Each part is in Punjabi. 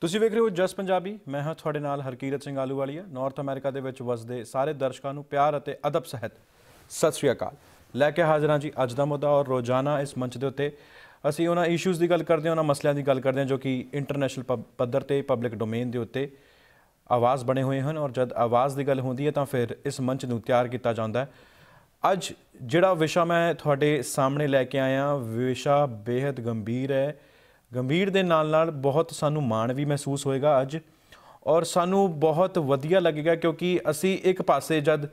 ਤੁਸੀਂ ਵੇਖ ਰਹੇ ਹੋ ਜਸ ਪੰਜਾਬੀ। ਮੈਂ ਹਾਂ ਤੁਹਾਡੇ ਨਾਲ ਹਰਕੀਰਤ ਸਿੰਘ ਆਲੂਵਾਲੀਆ। ਨਾਰਥ ਅਮਰੀਕਾ ਦੇ ਵਿੱਚ ਵਸਦੇ ਸਾਰੇ ਦਰਸ਼ਕਾਂ ਨੂੰ ਪਿਆਰ ਅਤੇ ਅਦਬ ਸਹਿਤ ਸਤਿ ਸ਼੍ਰੀ ਅਕਾਲ। ਲੈ ਕੇ ਹਾਜ਼ਰ ਹਾਂ ਜੀ ਅੱਜ ਦਾ ਮੁੱਦਾ। ਔਰ ਰੋਜ਼ਾਨਾ ਇਸ ਮੰਚ ਦੇ ਉੱਤੇ ਅਸੀਂ ਉਹਨਾਂ ਇਸ਼ੂਜ਼ ਦੀ ਗੱਲ ਕਰਦੇ ਹਾਂ, ਉਹਨਾਂ ਮਸਲਿਆਂ ਦੀ ਗੱਲ ਕਰਦੇ ਹਾਂ ਜੋ ਕਿ ਇੰਟਰਨੈਸ਼ਨਲ ਪੱਧਰ ਤੇ ਪਬਲਿਕ ਡੋਮੇਨ ਦੇ ਉੱਤੇ ਆਵਾਜ਼ ਬਣੇ ਹੋਏ ਹਨ। ਔਰ ਜਦ ਆਵਾਜ਼ ਦੀ ਗੱਲ ਹੁੰਦੀ ਹੈ ਤਾਂ ਫਿਰ ਇਸ ਮੰਚ ਨੂੰ ਤਿਆਰ ਕੀਤਾ ਜਾਂਦਾ ਹੈ। ਅੱਜ ਜਿਹੜਾ ਵਿਸ਼ਾ ਮੈਂ ਤੁਹਾਡੇ ਸਾਹਮਣੇ ਲੈ ਕੇ ਆਇਆ, ਵਿਸ਼ਾ ਬੇहद ਗੰਭੀਰ ਹੈ। ਗੰਭੀਰ ਦੇ ਨਾਲ ਨਾਲ ਬਹੁਤ ਸਾਨੂੰ ਮਾਣ ਵੀ ਮਹਿਸੂਸ ਹੋਏਗਾ ਅੱਜ, ਔਰ ਸਾਨੂੰ ਬਹੁਤ ਵਧੀਆ ਲੱਗੇਗਾ ਕਿਉਂਕਿ ਅਸੀਂ ਇੱਕ ਪਾਸੇ ਜਦ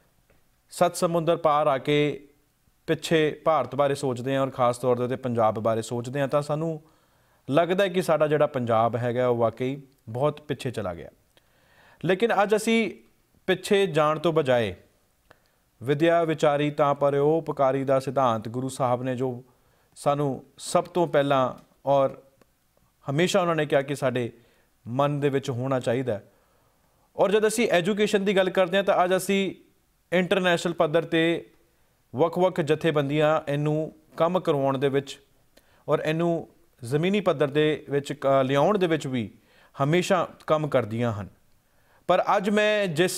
ਸੱਤ ਸਮੁੰਦਰ ਪਾਰ ਆ ਕੇ ਪਿੱਛੇ ਭਾਰਤ ਬਾਰੇ ਸੋਚਦੇ ਹਾਂ ਔਰ ਖ਼ਾਸ ਤੌਰ 'ਤੇ ਪੰਜਾਬ ਬਾਰੇ ਸੋਚਦੇ ਹਾਂ ਤਾਂ ਸਾਨੂੰ ਲੱਗਦਾ ਕਿ ਸਾਡਾ ਜਿਹੜਾ ਪੰਜਾਬ ਹੈਗਾ ਉਹ ਵਾਕਈ ਬਹੁਤ ਪਿੱਛੇ ਚਲਾ ਗਿਆ। ਲੇਕਿਨ ਅੱਜ ਅਸੀਂ ਪਿੱਛੇ ਜਾਣ ਤੋਂ ਬਜਾਏ ਵਿਦਿਆ ਵਿਚਾਰੀ ਤਾਂ ਪਰਉਪਕਾਰੀ ਦਾ ਸਿਧਾਂਤ ਗੁਰੂ ਸਾਹਿਬ ਨੇ ਜੋ ਸਾਨੂੰ ਸਭ ਤੋਂ ਪਹਿਲਾਂ ਔਰ ਹਮੇਸ਼ਾ ਉਹਨਾਂ ਨੇ ਕਿਹਾ ਕਿ ਸਾਡੇ ਮਨ ਦੇ ਵਿੱਚ ਹੋਣਾ ਚਾਹੀਦਾ। ਔਰ ਜਦ ਅਸੀਂ ਐਜੂਕੇਸ਼ਨ ਦੀ ਗੱਲ ਕਰਦੇ ਹਾਂ ਤਾਂ ਅੱਜ ਅਸੀਂ ਇੰਟਰਨੈਸ਼ਨਲ ਪੱਧਰ 'ਤੇ ਵੱਖ-ਵੱਖ ਜਥੇਬੰਦੀਆਂ ਇਹਨੂੰ ਕੰਮ ਕਰਵਾਉਣ ਦੇ ਵਿੱਚ ਔਰ ਇਹਨੂੰ ਜ਼ਮੀਨੀ ਪੱਧਰ ਦੇ ਵਿੱਚ ਲਿਆਉਣ ਦੇ ਵਿੱਚ ਵੀ ਹਮੇਸ਼ਾ ਕੰਮ ਕਰਦੀਆਂ ਹਨ। ਪਰ ਅੱਜ ਮੈਂ ਜਿਸ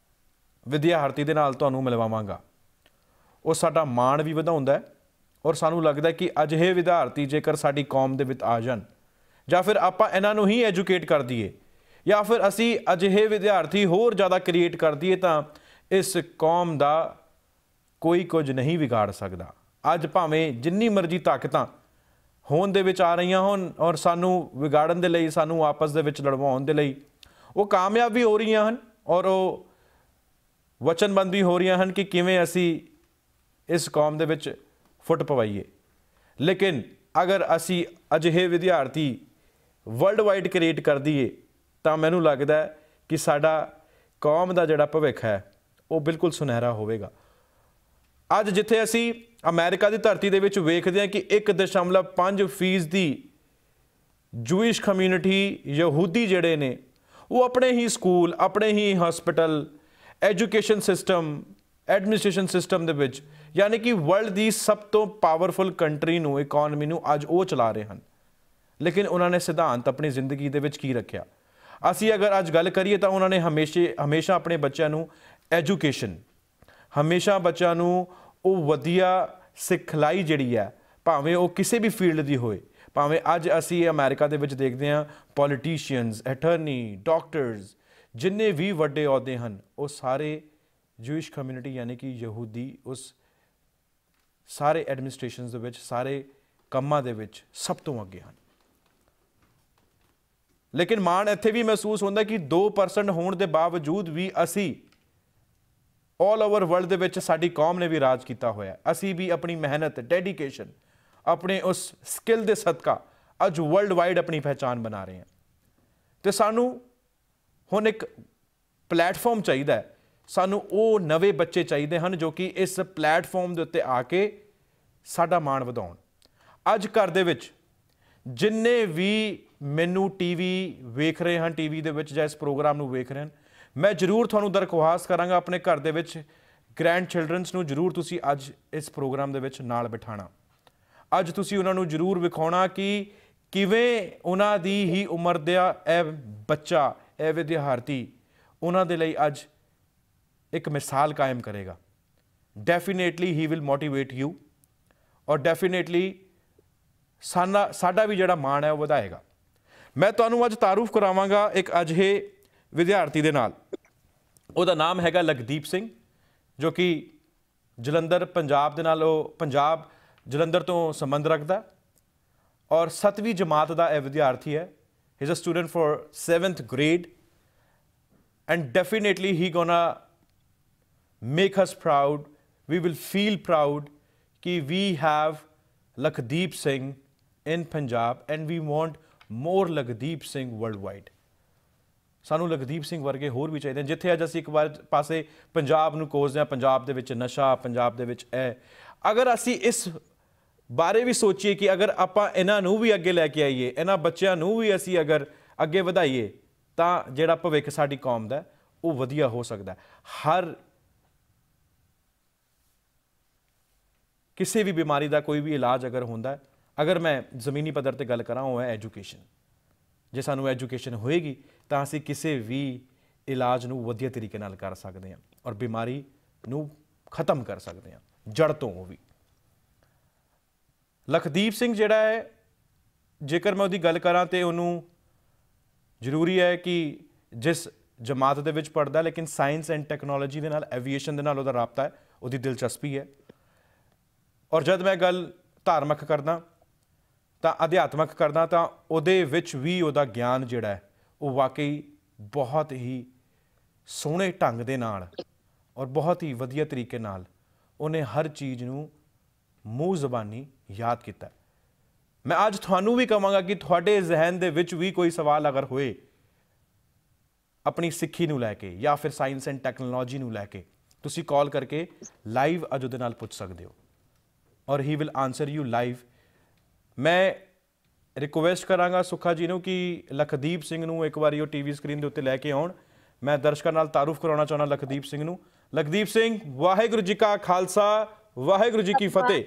ਵਿਦਿਆਰਥੀ ਦੇ ਨਾਲ ਤੁਹਾਨੂੰ ਮਿਲਵਾਵਾਂਗਾ ਉਹ ਸਾਡਾ ਮਾਣ ਵੀ ਵਧਾਉਂਦਾ ਔਰ ਸਾਨੂੰ ਲੱਗਦਾ ਕਿ ਅਜਿਹੇ ਵਿਦਿਆਰਥੀ ਜੇਕਰ ਸਾਡੀ ਕੌਮ ਦੇ ਵਿੱਚ ਆ ਜਾਣ ਜਾਂ ਫਿਰ ਆਪਾਂ ਇਹਨਾਂ ਨੂੰ ਹੀ ਐਜੂਕੇਟ ਕਰ ਦਈਏ ਜਾਂ ਫਿਰ ਅਸੀਂ ਅਜਿਹੇ ਵਿਦਿਆਰਥੀ ਹੋਰ ਜ਼ਿਆਦਾ ਕ੍ਰੀਏਟ ਕਰ ਦਈਏ ਤਾਂ ਇਸ ਕੌਮ ਦਾ ਕੋਈ ਕੁਝ ਨਹੀਂ ਵਿਗਾੜ ਸਕਦਾ। ਅੱਜ ਭਾਵੇਂ ਜਿੰਨੀ ਮਰਜ਼ੀ ਤਾਕਤਾਂ ਹੋਣ ਦੇ ਵਿੱਚ ਆ ਰਹੀਆਂ ਹੋਣ ਔਰ ਸਾਨੂੰ ਵਿਗਾੜਨ ਦੇ ਲਈ, ਸਾਨੂੰ ਆਪਸ ਦੇ ਵਿੱਚ ਲੜਵਾਉਣ ਦੇ ਲਈ ਉਹ ਕਾਮਯਾਬ ਵੀ ਹੋ ਰਹੀਆਂ ਹਨ ਔਰ ਉਹ ਵਚਨਬੱਧ ਵੀ ਹੋ ਰਹੀਆਂ ਹਨ ਕਿ ਕਿਵੇਂ ਅਸੀਂ ਇਸ ਕੌਮ ਦੇ ਵਿੱਚ ਫੁੱਟ ਪਵਾਈਏ। ਲੇਕਿਨ ਅਗਰ ਅਸੀਂ ਅਜਿਹੇ ਵਿਦਿਆਰਥੀ ਵਰਲਡ ਵਾਈਡ ਕ੍ਰੀਏਟ ਕਰ ਦਈਏ ਤਾਂ ਮੈਨੂੰ ਲੱਗਦਾ ਕਿ ਸਾਡਾ ਕੌਮ ਦਾ ਜਿਹੜਾ ਭਵਿੱਖ ਹੈ ਉਹ ਬਿਲਕੁਲ ਸੁਨਹਿਰਾ ਹੋਵੇਗਾ। ਅੱਜ ਜਿੱਥੇ ਅਸੀਂ ਅਮਰੀਕਾ ਦੀ ਧਰਤੀ ਦੇ ਵਿੱਚ ਵੇਖਦੇ ਹਾਂ ਕਿ 1.5% ਦੀ ਜੂਇਸ਼ ਕਮਿਊਨਿਟੀ ਯਹੂਦੀ ਜਿਹੜੇ ਨੇ ਉਹ ਆਪਣੇ ਹੀ ਸਕੂਲ, ਆਪਣੇ ਹੀ hospital, education system, administration system ਦੇ ਵਿੱਚ ਯਾਨੀ ਕਿ ਵਰਲਡ ਦੀ ਸਭ ਤੋਂ ਪਾਵਰਫੁਲ ਕੰਟਰੀ ਨੂੰ, ਇਕੋਨਮੀ ਨੂੰ ਅੱਜ ਉਹ ਚਲਾ ਰਹੇ ਹਨ। ਲੇਕਿਨ ਉਹਨਾਂ ਨੇ ਸਿਧਾਂਤ ਆਪਣੀ ਜ਼ਿੰਦਗੀ ਦੇ ਵਿੱਚ ਕੀ ਰੱਖਿਆ? ਅਸੀਂ ਅਗਰ ਅੱਜ ਗੱਲ ਕਰੀਏ ਤਾਂ ਉਹਨਾਂ ਨੇ ਹਮੇਸ਼ਾ ਆਪਣੇ ਬੱਚਿਆਂ ਨੂੰ ਐਜੂਕੇਸ਼ਨ, ਹਮੇਸ਼ਾ ਬੱਚਿਆਂ ਨੂੰ ਉਹ ਵਧੀਆ ਸਿਖਲਾਈ ਜਿਹੜੀ ਹੈ, ਭਾਵੇਂ ਉਹ ਕਿਸੇ ਵੀ ਫੀਲਡ ਦੀ ਹੋਏ, ਭਾਵੇਂ ਅੱਜ ਅਸੀਂ ਅਮਰੀਕਾ ਦੇ ਵਿੱਚ ਦੇਖਦੇ ਹਾਂ ਪੋਲੀਟੀਸ਼ੀਅਨਸ, ਅਟਰਨੀ, ਡਾਕਟਰਸ, ਜਿੰਨੇ ਵੀ ਵੱਡੇ ਅਹੁਦੇ ਹਨ ਉਹ ਸਾਰੇ ਜੂਇਸ਼ ਕਮਿਊਨਿਟੀ ਯਾਨੀ ਕਿ ਯਹੂਦੀ ਉਸ ਸਾਰੇ ਐਡਮਿਨਿਸਟ੍ਰੇਸ਼ਨ ਦੇ ਵਿੱਚ, ਸਾਰੇ ਕੰਮਾਂ ਦੇ ਵਿੱਚ ਸਭ ਤੋਂ ਅੱਗੇ ਹਨ। ਲੇਕਿਨ ਮਾਣ ਇੱਥੇ ਵੀ ਮਹਿਸੂਸ ਹੁੰਦਾ ਕਿ 2% ਹੋਣ ਦੇ ਬਾਵਜੂਦ ਵੀ ਅਸੀਂ ਆਲ ਓਵਰ ਵਰਲਡ ਦੇ ਵਿੱਚ ਸਾਡੀ ਕੌਮ ਨੇ ਵੀ ਰਾਜ ਕੀਤਾ ਹੋਇਆ। ਅਸੀਂ ਵੀ ਆਪਣੀ ਮਿਹਨਤ, ਡੈਡੀਕੇਸ਼ਨ, ਆਪਣੇ ਉਸ ਸਕਿੱਲ ਦੇ ਸਦਕਾ ਅੱਜ ਵਰਲਡ ਵਾਈਡ ਆਪਣੀ ਪਹਿਚਾਣ ਬਣਾ ਰਹੇ ਹਾਂ। ਅਤੇ ਸਾਨੂੰ ਹੁਣ ਇੱਕ ਪਲੈਟਫਾਰਮ ਚਾਹੀਦਾ ਹੈ, ਸਾਨੂੰ ਉਹ ਨਵੇਂ ਬੱਚੇ ਚਾਹੀਦੇ ਹਨ ਜੋ ਕਿ ਇਸ ਪਲੈਟਫਾਰਮ ਦੇ ਉੱਤੇ ਆ ਕੇ ਸਾਡਾ ਮਾਣ ਵਧਾਉਣ। ਅੱਜ ਘਰ ਦੇ ਵਿੱਚ ਜਿੰਨੇ ਵੀ ਮੈਨੂੰ ਟੀਵੀ ਵੇਖ ਰਹੇ ਹਨ, ਟੀਵੀ ਦੇ ਵਿੱਚ ਜਾਂ ਇਸ ਪ੍ਰੋਗਰਾਮ ਨੂੰ ਵੇਖ ਰਹੇ ਹਨ, ਮੈਂ ਜ਼ਰੂਰ ਤੁਹਾਨੂੰ ਦਰਖਾਸਤ ਕਰਾਂਗਾ ਆਪਣੇ ਘਰ ਦੇ ਵਿੱਚ ਗ੍ਰੈਂਡ ਚਿਲਡਰਨਸ ਨੂੰ ਜ਼ਰੂਰ ਤੁਸੀਂ ਅੱਜ ਇਸ ਪ੍ਰੋਗਰਾਮ ਦੇ ਵਿੱਚ ਨਾਲ ਬਿਠਾਉਣਾ। ਅੱਜ ਤੁਸੀਂ ਉਹਨਾਂ ਨੂੰ ਜ਼ਰੂਰ ਵਿਖਾਉਣਾ ਕਿ ਕਿਵੇਂ ਉਹਨਾਂ ਦੀ ਹੀ ਉਮਰ ਦਾ ਇਹ ਬੱਚਾ, ਇਹ ਵਿਦਿਆਰਥੀ ਉਹਨਾਂ ਦੇ ਲਈ ਅੱਜ ਇੱਕ ਮਿਸਾਲ ਕਾਇਮ ਕਰੇਗਾ। Definitely he will motivate you ਔਰ ਡੈਫੀਨੇਟਲੀ ਸਾਡਾ ਵੀ ਜਿਹੜਾ ਮਾਣ ਹੈ ਉਹ ਵਧਾਏਗਾ। ਮੈਂ ਤੁਹਾਨੂੰ ਅੱਜ ਤਾਰੂਫ ਕਰਾਵਾਂਗਾ ਇੱਕ ਅਜਿਹੇ ਵਿਦਿਆਰਥੀ ਦੇ ਨਾਲ। ਉਹਦਾ ਨਾਮ ਹੈਗਾ ਲਖਦੀਪ ਸਿੰਘ, ਜੋ ਕਿ ਜਲੰਧਰ ਪੰਜਾਬ ਦੇ ਨਾਲ, ਉਹ ਪੰਜਾਬ ਜਲੰਧਰ ਤੋਂ ਸੰਬੰਧ ਰੱਖਦਾ ਔਰ 7ਵੀਂ ਜਮਾਤ ਦਾ ਇਹ ਵਿਦਿਆਰਥੀ ਹੈ। He is a student for 7th grade and definitely he gonna make us proud. We will feel proud कि we have Lakdeep Singh in Punjab and we want more Lakdeep Singh worldwide. ਸਾਨੂੰ ਲਖਦੀਪ ਸਿੰਘ ਵਰਗੇ ਹੋਰ ਵੀ ਚਾਹੀਦੇ ਨੇ। ਜਿੱਥੇ ਅੱਜ ਅਸੀਂ ਇੱਕ ਵਾਰ ਪਾਸੇ ਪੰਜਾਬ ਨੂੰ ਕੋਸਦੇ ਹਾਂ, ਪੰਜਾਬ ਦੇ ਵਿੱਚ ਨਸ਼ਾ, ਪੰਜਾਬ ਦੇ ਵਿੱਚ ਅਗਰ ਅਸੀਂ ਇਸ ਬਾਰੇ ਵੀ ਸੋਚੀਏ ਕਿ ਅਗਰ ਆਪਾਂ ਇਹਨਾਂ ਨੂੰ ਵੀ ਅੱਗੇ ਲੈ ਕੇ ਆਈਏ, ਇਹਨਾਂ ਬੱਚਿਆਂ ਨੂੰ ਵੀ ਅਸੀਂ ਅਗਰ ਅੱਗੇ ਵਧਾਈਏ ਤਾਂ ਜਿਹੜਾ ਭਵਿੱਖ ਸਾਡੀ ਕੌਮ ਦਾ ਉਹ ਵਧੀਆ ਹੋ ਸਕਦਾ। ਹਰ ਕਿਸੇ ਵੀ ਬਿਮਾਰੀ ਦਾ ਕੋਈ ਵੀ ਇਲਾਜ ਅਗਰ ਹੁੰਦਾ, ਅਗਰ ਮੈਂ ਜ਼ਮੀਨੀ ਪੱਧਰ ਤੇ ਗੱਲ ਕਰਾਂ ਉਹ ਹੈ ਐਜੂਕੇਸ਼ਨ। ਜੇ ਸਾਨੂੰ ਐਜੂਕੇਸ਼ਨ ਹੋਏਗੀ ਤਾਂ ਅਸੀਂ ਕਿਸੇ ਵੀ ਇਲਾਜ ਨੂੰ ਵਧੀਆ ਤਰੀਕੇ ਨਾਲ ਕਰ ਸਕਦੇ ਹਾਂ ਔਰ ਬਿਮਾਰੀ ਨੂੰ ਖਤਮ ਕਰ ਸਕਦੇ ਹਾਂ ਜੜ ਤੋਂ। ਉਹ ਵੀ ਲਖਦੀਪ ਸਿੰਘ ਜਿਹੜਾ ਹੈ, ਜੇਕਰ ਮੈਂ ਉਹਦੀ ਗੱਲ ਕਰਾਂ ਤੇ ਉਹਨੂੰ ਜ਼ਰੂਰੀ ਹੈ ਕਿ ਜਿਸ ਜਮਾਤ ਦੇ ਵਿੱਚ ਪੜ੍ਹਦਾ ਲੇਕਿਨ ਸਾਇੰਸ ਐਂਡ ਟੈਕਨੋਲੋਜੀ ਦੇ ਨਾਲ, ਐਵੀਏਸ਼ਨ ਦੇ ਨਾਲ ਉਹਦਾ ਰਾਬਤਾ ਹੈ, ਉਹਦੀ ਦਿਲਚਸਪੀ ਹੈ। ਔਰ ਜਦ ਮੈਂ ਗੱਲ ਧਾਰਮਿਕ ਕਰਦਾ ਤਾਂ ਅਧਿਆਤਮਿਕ ਕਰਦਾ ਤਾਂ ਉਹਦੇ ਵਿੱਚ ਵੀ ਉਹਦਾ ਗਿਆਨ ਜਿਹੜਾ ਹੈ ਉਹ ਵਾਕਈ ਬਹੁਤ ਹੀ ਸੋਹਣੇ ਢੰਗ ਦੇ ਨਾਲ ਔਰ ਬਹੁਤ ਹੀ ਵਧੀਆ ਤਰੀਕੇ ਨਾਲ ਉਹਨੇ ਹਰ ਚੀਜ਼ ਨੂੰ ਮੂੰਹ ਜ਼ਬਾਨੀ ਯਾਦ ਕੀਤਾ। ਮੈਂ ਅੱਜ ਤੁਹਾਨੂੰ ਵੀ ਕਹਾਂਗਾ ਕਿ ਤੁਹਾਡੇ ਜ਼ਿਹਨ ਦੇ ਵਿੱਚ ਵੀ ਕੋਈ ਸਵਾਲ ਅਗਰ ਹੋਏ ਆਪਣੀ ਸਿੱਖੀ ਨੂੰ ਲੈ ਕੇ ਜਾਂ ਫਿਰ ਸਾਇੰਸ ਐਂਡ ਟੈਕਨੋਲੋਜੀ ਨੂੰ ਲੈ ਕੇ, ਤੁਸੀਂ ਕਾਲ ਕਰਕੇ ਲਾਈਵ ਅੱਜ ਉਹਦੇ ਨਾਲ ਪੁੱਛ ਸਕਦੇ ਹੋ ਔਰ he will answer you live. ਮੈਂ ਰਿਕੁਐਸਟ ਕਰਾਂਗਾ ਸੁੱਖਾ ਜੀ ਨੂੰ ਕਿ ਲਖਦੀਪ ਸਿੰਘ ਨੂੰ ਇੱਕ ਵਾਰੀ ਉਹ ਟੀਵੀ ਸਕਰੀਨ ਦੇ ਉੱਤੇ ਲੈ ਕੇ ਆਉਣ। ਮੈਂ ਦਰਸ਼ਕਾਂ ਨਾਲ ਤਾਰੂਫ ਕਰਾਉਣਾ ਚਾਹੁੰਦਾ ਲਖਦੀਪ ਸਿੰਘ ਨੂੰ। ਲਖਦੀਪ ਸਿੰਘ, ਵਾਹਿਗੁਰੂ ਜੀ ਕਾ ਖਾਲਸਾ, ਵਾਹਿਗੁਰੂ ਜੀ ਕੀ ਫਤਿਹ।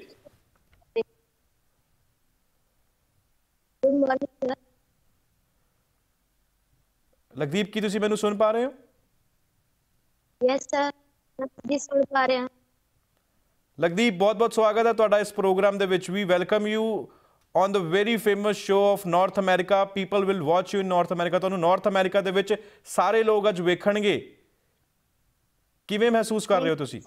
ਲਖਦੀਪ, ਕੀ ਤੁਸੀਂ ਮੈਨੂੰ ਸੁਣ ਪਾ ਰਹੇ ਹੋ? ਯੈਸ ਸਰ, ਜੀ ਸੁਣ ਪਾ ਰਹੇ ਹਾਂ। ਲਖਦੀਪ, ਬਹੁਤ-ਬਹੁਤ ਸਵਾਗਤ ਹੈ ਤੁਹਾਡਾ ਇਸ ਪ੍ਰੋਗਰਾਮ ਦੇ ਵਿੱਚ। We welcome you on the very famous show of North America. People will watch you in North America. ਤੁਹਾਨੂੰ ਨਾਰਥ ਅਮਰੀਕਾ ਦੇ ਵਿੱਚ ਸਾਰੇ ਲੋਕ ਅੱਜ ਵੇਖਣਗੇ। ਕਿਵੇਂ ਮਹਿਸੂਸ ਕਰ ਰਹੇ ਹੋ ਤੁਸੀਂ?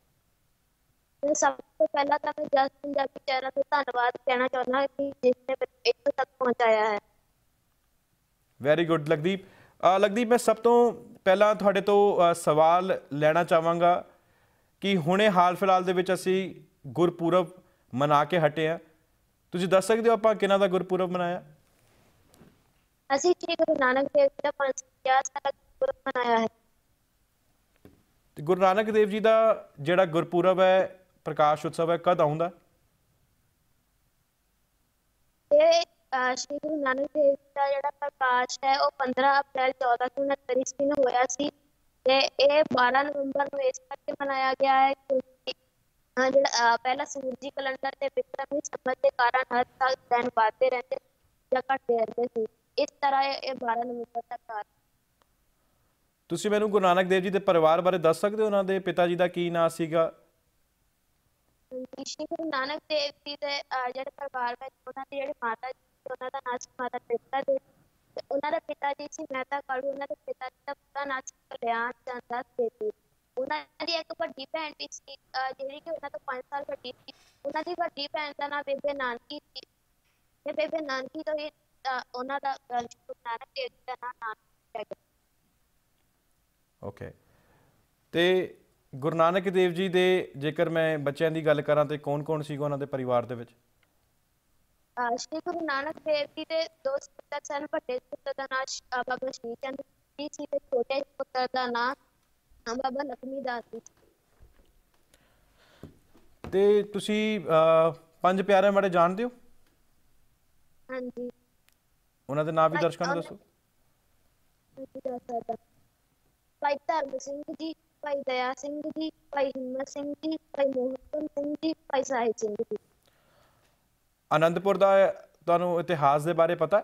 ਸਭ ਤੋਂ ਪਹਿਲਾਂ ਤਾਂ ਮੈਂ ਜਸ ਪੰਜਾਬੀ ਚੈਨਲ ਤੇ ਧੰਨਵਾਦ ਕਹਿਣਾ ਚਾਹੁੰਦਾ ਕਿ ਜਿਸ ਨੇ ਮੈਨੂੰ ਇੱਥੋਂ ਤੱਕ ਪਹੁੰਚਾਇਆ ਹੈ। Very good ਲਖਦੀਪ। ਲਖਦੀਪ, ਮੈਂ ਸਭ ਤੋਂ ਪਹਿਲਾਂ ਤੁਹਾਡੇ ਤੋਂ ਸਵਾਲ ਲੈਣਾ ਚਾਹਾਂਗਾ ਕਿ ਹੁਣੇ ਹਾਲ ਫਿਲਹਾਲ ਦੇ ਵਿੱਚ ਅਸੀਂ ਗੁਰਪੁਰਬ ਮਨਾ ਕੇ ਹਟੇ ਹਾਂ। ਤੁਸੀਂ ਦੱਸ ਸਕਦੇ ਹੋ ਆਪਾਂ ਕਿਹਨਾਂ ਦਾ ਗੁਰਪੁਰਬ ਮਨਾਇਆ? ਅਸੀਂ ਸ਼੍ਰੀ ਗੁਰੂ ਨਾਨਕ ਦੇਵ ਜੀ ਦਾ 550 ਸਾਲਾ ਗੁਰਪੁਰਬ ਮਨਾਇਆ ਹੈ। ਤੇ ਗੁਰੂ ਨਾਨਕ ਦੇਵ ਜੀ ਦਾ ਜਿਹੜਾ ਗੁਰਪੁਰਬ ਹੈ, ਪ੍ਰਕਾਸ਼ ਉਤਸਵ ਹੈ, ਕਦ ਆਉਂਦਾ? ਇਹ ਸ਼੍ਰੀ ਗੁਰੂ ਨਾਨਕ ਦੇਵ ਜੀ ਦਾ ਜਿਹੜਾ ਪ੍ਰਕਾਸ਼ ਹੈ ਉਹ 15 ਅਪ੍ਰੈਲ 1469 ਈਸਵੀ ਨੂੰ ਹੋਇਆ ਸੀ ਤੇ ਇਹ 12 ਨਵੰਬਰ ਨੂੰ ਇਸ ਕਰਕੇ ਮਨਾਇਆ ਗਿਆ ਹੈ ਕਿਉਂਕਿ ਜਿਹੜਾ ਪਹਿਲਾ ਸੂਰਜੀ ਕੈਲੰਡਰ ਤੇ ਵਿਕਰਮੀ ਸੰਵਤ ਦੇ ਕਾਰਨ ਹਰ ਸਾਲ ਦਿਨ ਵੱਧਦੇ ਰਹਿੰਦੇ ਜਾਂ ਘਟਦੇ ਰਹਿੰਦੇ ਸੀ। ਇਸ ਤਰ੍ਹਾਂ ਇਹ 12 ਨਵੰਬਰ ਤੱਕ ਆ। ਤੁਸੀਂ ਮੈਨੂੰ ਗੁਰੂ ਨਾਨਕ ਦੇਵ ਜੀ ਦੇ ਪਰਿਵਾਰ ਬਾਰੇ ਦੱਸ ਸਕਦੇ ਹੋ? ਉਹਨਾਂ ਦੇ ਪਿਤਾ ਜੀ ਦਾ ਕੀ ਨਾਂ ਸੀਗਾ? ਸ਼੍ਰੀ ਗੁਰੂ ਨਾਨਕ ਦੇਵ ਜੀ ਦੇ ਜਿਹੜੇ ਪਰਿਵਾਰ ਵਿੱਚ ਉਹਨਾਂ ਦੀ ਜਿਹੜੀ ਮਾਤਾ ਜੀ, ਉਹਨਾਂ ਦਾ ਨਾਂ ਸੀ ਮਾਤਾ ਤ੍ਰਿਪਤਾ ਦੇਵੀ ਤੇ ਉਹਨਾਂ ਦਾ ਪਿਤਾ ਜੀ ਸੀ ਮਹਿਤਾ ਕਾਲੂ। ਉਹਨਾਂ ਦੇ ਪਿਤਾ ਜੀ ਦਾ ਪੂਰਾ ਨਾਂ ਸੀ ਕਲਿਆਣ ਚੰਦ ਦਾਸ ਦੇਵੀ। ਉਹਨਾਂ ਦੀ ਇੱਕ ਵੱਡੀ ਭੈਣ ਵੀ ਸੀ ਜਿਹੜੀ ਕਿ ਉਹਨਾਂ ਤੋਂ 5 ਸਾਲ ਵੱਡੀ ਸੀ। ਉਹਨਾਂ ਦੀ ਵੱਡੀ ਭੈਣ ਦਾ ਨਾਂ ਬੇਬੇ ਨਾਨਕੀ ਸੀ ਤੇ ਬੇਬੇ ਨਾਨਕੀ ਤੋਂ ਹੀ ਉਹਨਾਂ ਦਾ ਗੁਰੂ ਨਾਨਕ ਦੇਵ ਜੀ ਦਾ ਨਾਮ ਹੈ। ਓਕੇ। ਤੇ ਗੁਰੂ ਨਾਨਕ ਦੇਵ ਜੀ ਦੇ ਜੇਕਰ ਮੈਂ ਬੱਚਿਆਂ ਦੀ ਗੱਲ ਕਰਾਂ ਤੇ ਕੌਣ-ਕੌਣ ਸੀਗਾ ਉਹਨਾਂ ਦੇ ਪਰਿਵਾਰ ਦੇ ਵਿੱਚ? ਸ਼੍ਰੀ ਗੁਰੂ ਨਾਨਕ ਦੇਵ ਜੀ ਦੇ 2 ਪੁੱਤਰ ਸਨ। ਵੱਡੇ ਪੁੱਤਰ ਦਾ ਨਾਮ ਬਾਬਾ ਸ਼੍ਰੀ ਚੰਦ ਜੀ ਸੀ ਤੇ ਛੋਟੇ ਪੁੱਤਰ ਦਾ ਨਾਮ ਬਾਬਾ ਲਖਮੀ ਦਾਸ ਜੀ। ਤੇ ਤੁਸੀਂ 5 ਪਿਆਰਿਆਂ ਬਾਰੇ ਜਾਣਦੇ ਹੋ? ਹਾਂਜੀ। ਉਹਨਾਂ ਦੇ ਨਾਮ ਵੀ ਦਰਸ਼ਕਾਂ ਨੂੰ ਦੱਸੋ। ਭਾਈ ਧਰਮ ਸਿੰਘ ਜੀ, ਭਾਈ ਦਇਆ ਸਿੰਘ ਜੀ, ਭਾਈ ਹਿੰਮਤ ਸਿੰਘ ਜੀ, ਭਾਈ ਮੋਹਨ ਸਿੰਘ ਜੀ, ਭਾਈ ਸਾਹਿਬ ਸਿੰਘ ਜੀ। ਆਨੰਦਪੁਰ ਦਾ ਤੁਹਾਨੂੰ ਇਤਿਹਾਸ ਦੇ ਬਾਰੇ ਪਤਾ?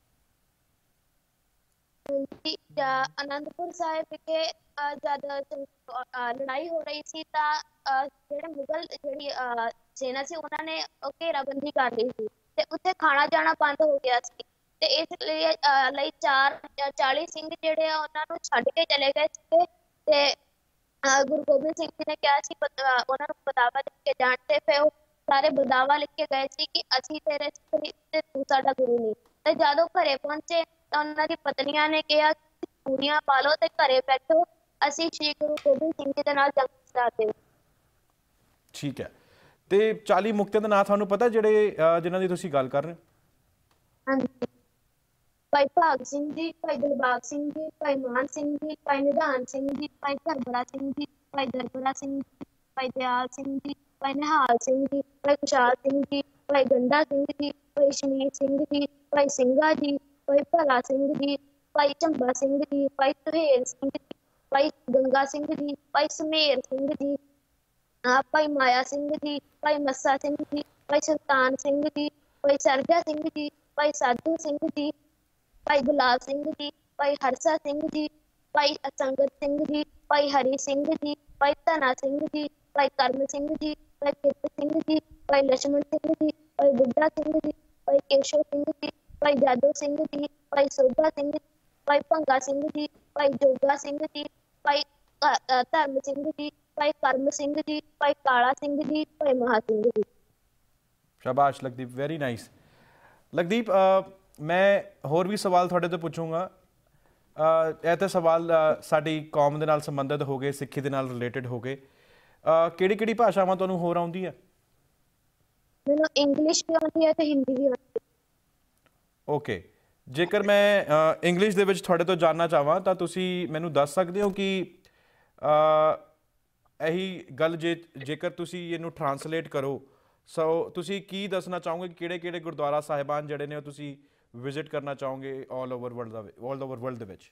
ਆਨੰਦਪੁਰ ਸਾਹਿਬ ਵਿਖੇ ਜਦ ਲੜਾਈ ਹੋ ਰਹੀ ਸੀ ਤਾਂ ਜਿਹੜੇ ਮੁਗਲ ਜਿਹੜੀ ਸੈਨਾ ਸੀ ਉਹਨਾਂ ਨੇ ਘੇਰਾਬੰਦੀ ਕਰ ਲਈ ਸੀ ਤੇ ਉੱਥੇ ਖਾਣਾ ਜਾਣਾ ਬੰਦ ਹੋ ਗਿਆ ਸੀ ਤੇ ਇਸ ਲਈ 40 ਸਿੰਘ ਜਿਹੜੇ ਆ ਉਹਨਾਂ ਨੂੰ ਛੱਡ ਕੇ ਚਲੇ ਗਏ ਸੀ ਤੇ ਗੁਰੂ ਗੋਬਿੰਦ ਸਿੰਘ ਜੀ ਨੇ ਕਿਹਾ ਸੀ ਉਹਨਾਂ ਨੂੰ ਬਦਾਵਾ ਲਿਖ ਕੇ ਜਾਣ ਤੇ ਫਿਰ ਉਹ ਸਾਰੇ ਬਦਾਵਾ ਲਿਖ ਕੇ ਗਏ ਸੀ ਕਿ ਅਸੀਂ ਤੇਰੇ ਸਿੱਖ ਤੇ ਤੂੰ ਸਾਡਾ ਗੁਰੂ ਨਹੀਂ। ਤੇ ਜਦੋਂ ਘਰੇ ਪਹੁੰਚੇ ਤਾਂ ਉਹਨਾਂ ਦੀ ਪਤਨੀਆਂ ਨੇ ਕਿਹਾ ਪੂਰੀਆਂ ਪਾ ਲਓ ਤੇ ਘਰੇ ਬੈਠੋ, ਅਸੀਂ ਸ਼੍ਰੀ ਗੁਰੂ ਗੋਬਿੰਦ ਸਿੰਘ ਜੀ ਦੇ ਨਾਲ ਜੰਗ ਕਰਦੇ। ਠੀਕ ਹੈ। ਤੇ 40 ਮੁਕਤਿਆਂ ਦਾ ਨਾਂ ਤੁਹਾਨੂੰ ਪਤਾ ਜਿਹੜੇ ਜਿਨ੍ਹਾਂ ਦੀ ਤੁਸੀਂ ਗੱਲ ਕਰ ਰਹੇ ਹੋ? ਹਾਂਜੀ। ਭਾਈ ਭਾਗ ਸਿੰਘ ਜੀ, ਭਾਈ ਦਿਲਬਾਗ ਸਿੰਘ ਜੀ, ਭਾਈ ਮਾਨ ਸਿੰਘ ਜੀ, ਭਾਈ ਨਿਧਾਨ ਸਿੰਘ ਜੀ, ਭਾਈ ਧਰਮਰਾ ਸਿੰਘ ਜੀ, ਭਾਈ ਦਰਬਰਾ ਸਿੰਘ ਜੀ, ਭਾਈ ਦਿਆਲ ਸਿੰਘ ਜੀ, ਭਾਈ ਨਿਹਾਲ ਸਿੰਘ ਜੀ, ਭਾਈ ਖੁਸ਼ਹਾਲ ਸਿੰਘ ਜੀ, ਭਾਈ ਗੰਡਾ ਸਿੰਘ ਜੀ, ਭਾਈ ਸ਼ਮੀਰ ਸਿੰਘ ਜੀ, ਭਾਈ ਸਿੰਘਾ ਜੀ, ਭਾਈ ਭਲਾ ਸਿੰਘ ਜੀ, ਭਾਈ ਝੰਬਾ ਸਿੰਘ ਜੀ, ਭਾਈ ਸੁਹੇਲ ਸਿੰਘ ਜੀ, ਭਾਈ ਗੰਗਾ ਸਿੰਘ ਜੀ, ਭਾਈ ਸੁਮੇਰ ਸਿੰਘ ਜੀ, ਭਾਈ ਮਾਇਆ ਸਿੰਘ ਜੀ, ਭਾਈ ਮੱਸਾ ਸਿੰਘ ਜੀ, ਭਾਈ ਸੁਲਤਾਨ ਸਿੰਘ ਜੀ, ਭਾਈ ਸਰਜਾ ਸਿੰਘ ਜੀ, ਭਾਈ ਸਾਧੂ ਸਿੰਘ ਜੀ, ਭਾਈ ਗੁਲਾਬ ਸਿੰਘ ਜੀ, ਭਾਈ ਹਰਸਾ ਸਿੰਘ ਜੀ, ਭਾਈ ਸੰਗਤ ਸਿੰਘ ਜੀ, ਭਾਈ ਹਰੀ ਸਿੰਘ ਜੀ, ਭਾਈ ਧਨਾ ਸਿੰਘ ਜੀ, ਭਾਈ ਕਰਮ ਸਿੰਘ ਜੀ, ਭਾਈ ਕਿਰਤ ਸਿੰਘ ਜੀ, ਭਾਈ ਲਛਮਣ ਸਿੰਘ ਜੀ, ਭਾਈ ਬੁੱਢਾ ਸਿੰਘ ਜੀ, ਭਾਈ ਕੇਸ਼ਵ ਸਿੰਘ ਜੀ, ਭਾਈ ਜਾਦੋ ਸਿੰਘ ਜੀ, ਭਾਈ ਸੋਭਾ ਸਿੰਘ ਜੀ, ਭਾਈ ਭੰਗਾ ਸਿੰਘ ਜੀ, ਭਾਈ ਜੋਗਾ ਸਿੰਘ ਜੀ, ਭਾਈ ਧਰਮ ਸਿੰਘ ਜੀ, ਭਾਈ ਕਰਮ ਸਿੰਘ ਜੀ, ਭਾਈ ਕਾਲਾ ਸਿੰਘ ਜੀ, ਭਾਈ ਮਹਾ ਸਿੰਘ ਜੀ। शाबाश लखदीप, वेरी नाइस। लखदीप, मैं होर भी सवाल थोड़े तो पूछूंगा। ਇਹ ਤਾਂ ਸਵਾਲ ਸਾਡੀ ਕੌਮ ਦੇ ਨਾਲ ਸੰਬੰਧਿਤ ਹੋ ਗਏ, ਸਿੱਖੀ ਦੇ ਨਾਲ ਰਿਲੇਟਡ ਹੋ ਗਏ। ਕਿਹੜੀ ਭਾਸ਼ਾਵਾਂ ਤੁਹਾਨੂੰ ਹੋਰ ਆਉਂਦੀਆਂ? ਮੈਨੂੰ ਇੰਗਲਿਸ਼ ਵੀ ਆਉਂਦੀ ਹੈ ਤੇ ਹਿੰਦੀ ਵੀ ਆਉਂਦੀ ਹੈ। ਓਕੇ, ਜੇਕਰ ਮੈਂ ਇੰਗਲਿਸ਼ ਦੇ ਵਿੱਚ ਤੁਹਾਡੇ ਤੋਂ ਜਾਣਨਾ ਚਾਹਾਂ ਤਾਂ ਤੁਸੀਂ ਮੈਨੂੰ ਦੱਸ ਸਕਦੇ ਹੋ ਕਿ ਇਹੀ ਗੱਲ ਜੇਕਰ ਤੁਸੀਂ ਇਹਨੂੰ ਟਰਾਂਸਲੇਟ ਕਰੋ, ਸੋ ਤੁਸੀਂ ਕੀ ਦੱਸਣਾ ਚਾਹੋਗੇ ਕਿ ਕਿਹੜੇ ਗੁਰਦੁਆਰਾ ਸਾਹਿਬਾਨ ਜਿਹੜੇ ਨੇ ਉਹ ਤੁਸੀਂ ਵਿਜ਼ਿਟ ਕਰਨਾ ਚਾਹੋਗੇ ਆਲ ਓਵਰ ਵਰਲਡ ਦੇ ਵਿੱਚ?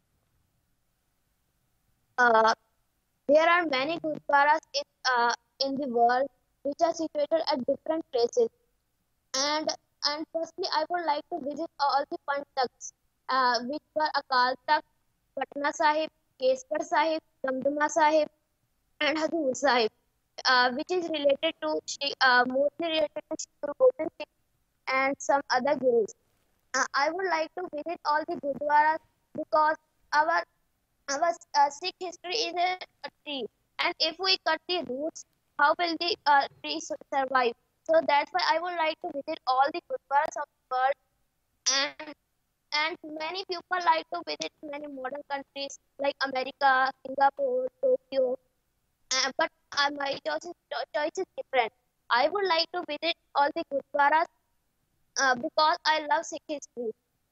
There are many gurudwaras in the world which are situated at different places, and firstly I would like to visit all the Panch Takhts, which were Akal Takht, Patna Sahib, Kesar Sahib, Damdama Sahib, and Hazur Sahib, which is related to mostly related to Shri Guru Gobind Singh and some other gurus. I would like to visit all the gurudwaras because our Sikh history is a tree, and if we cut the roots, how will the tree survive? So that's why I would like to visit all the gurudwaras of the world, and many people like to visit many modern countries like America, Singapore, Tokyo, but my choice is different. I would like to visit all the gurudwaras because I love Sikh history.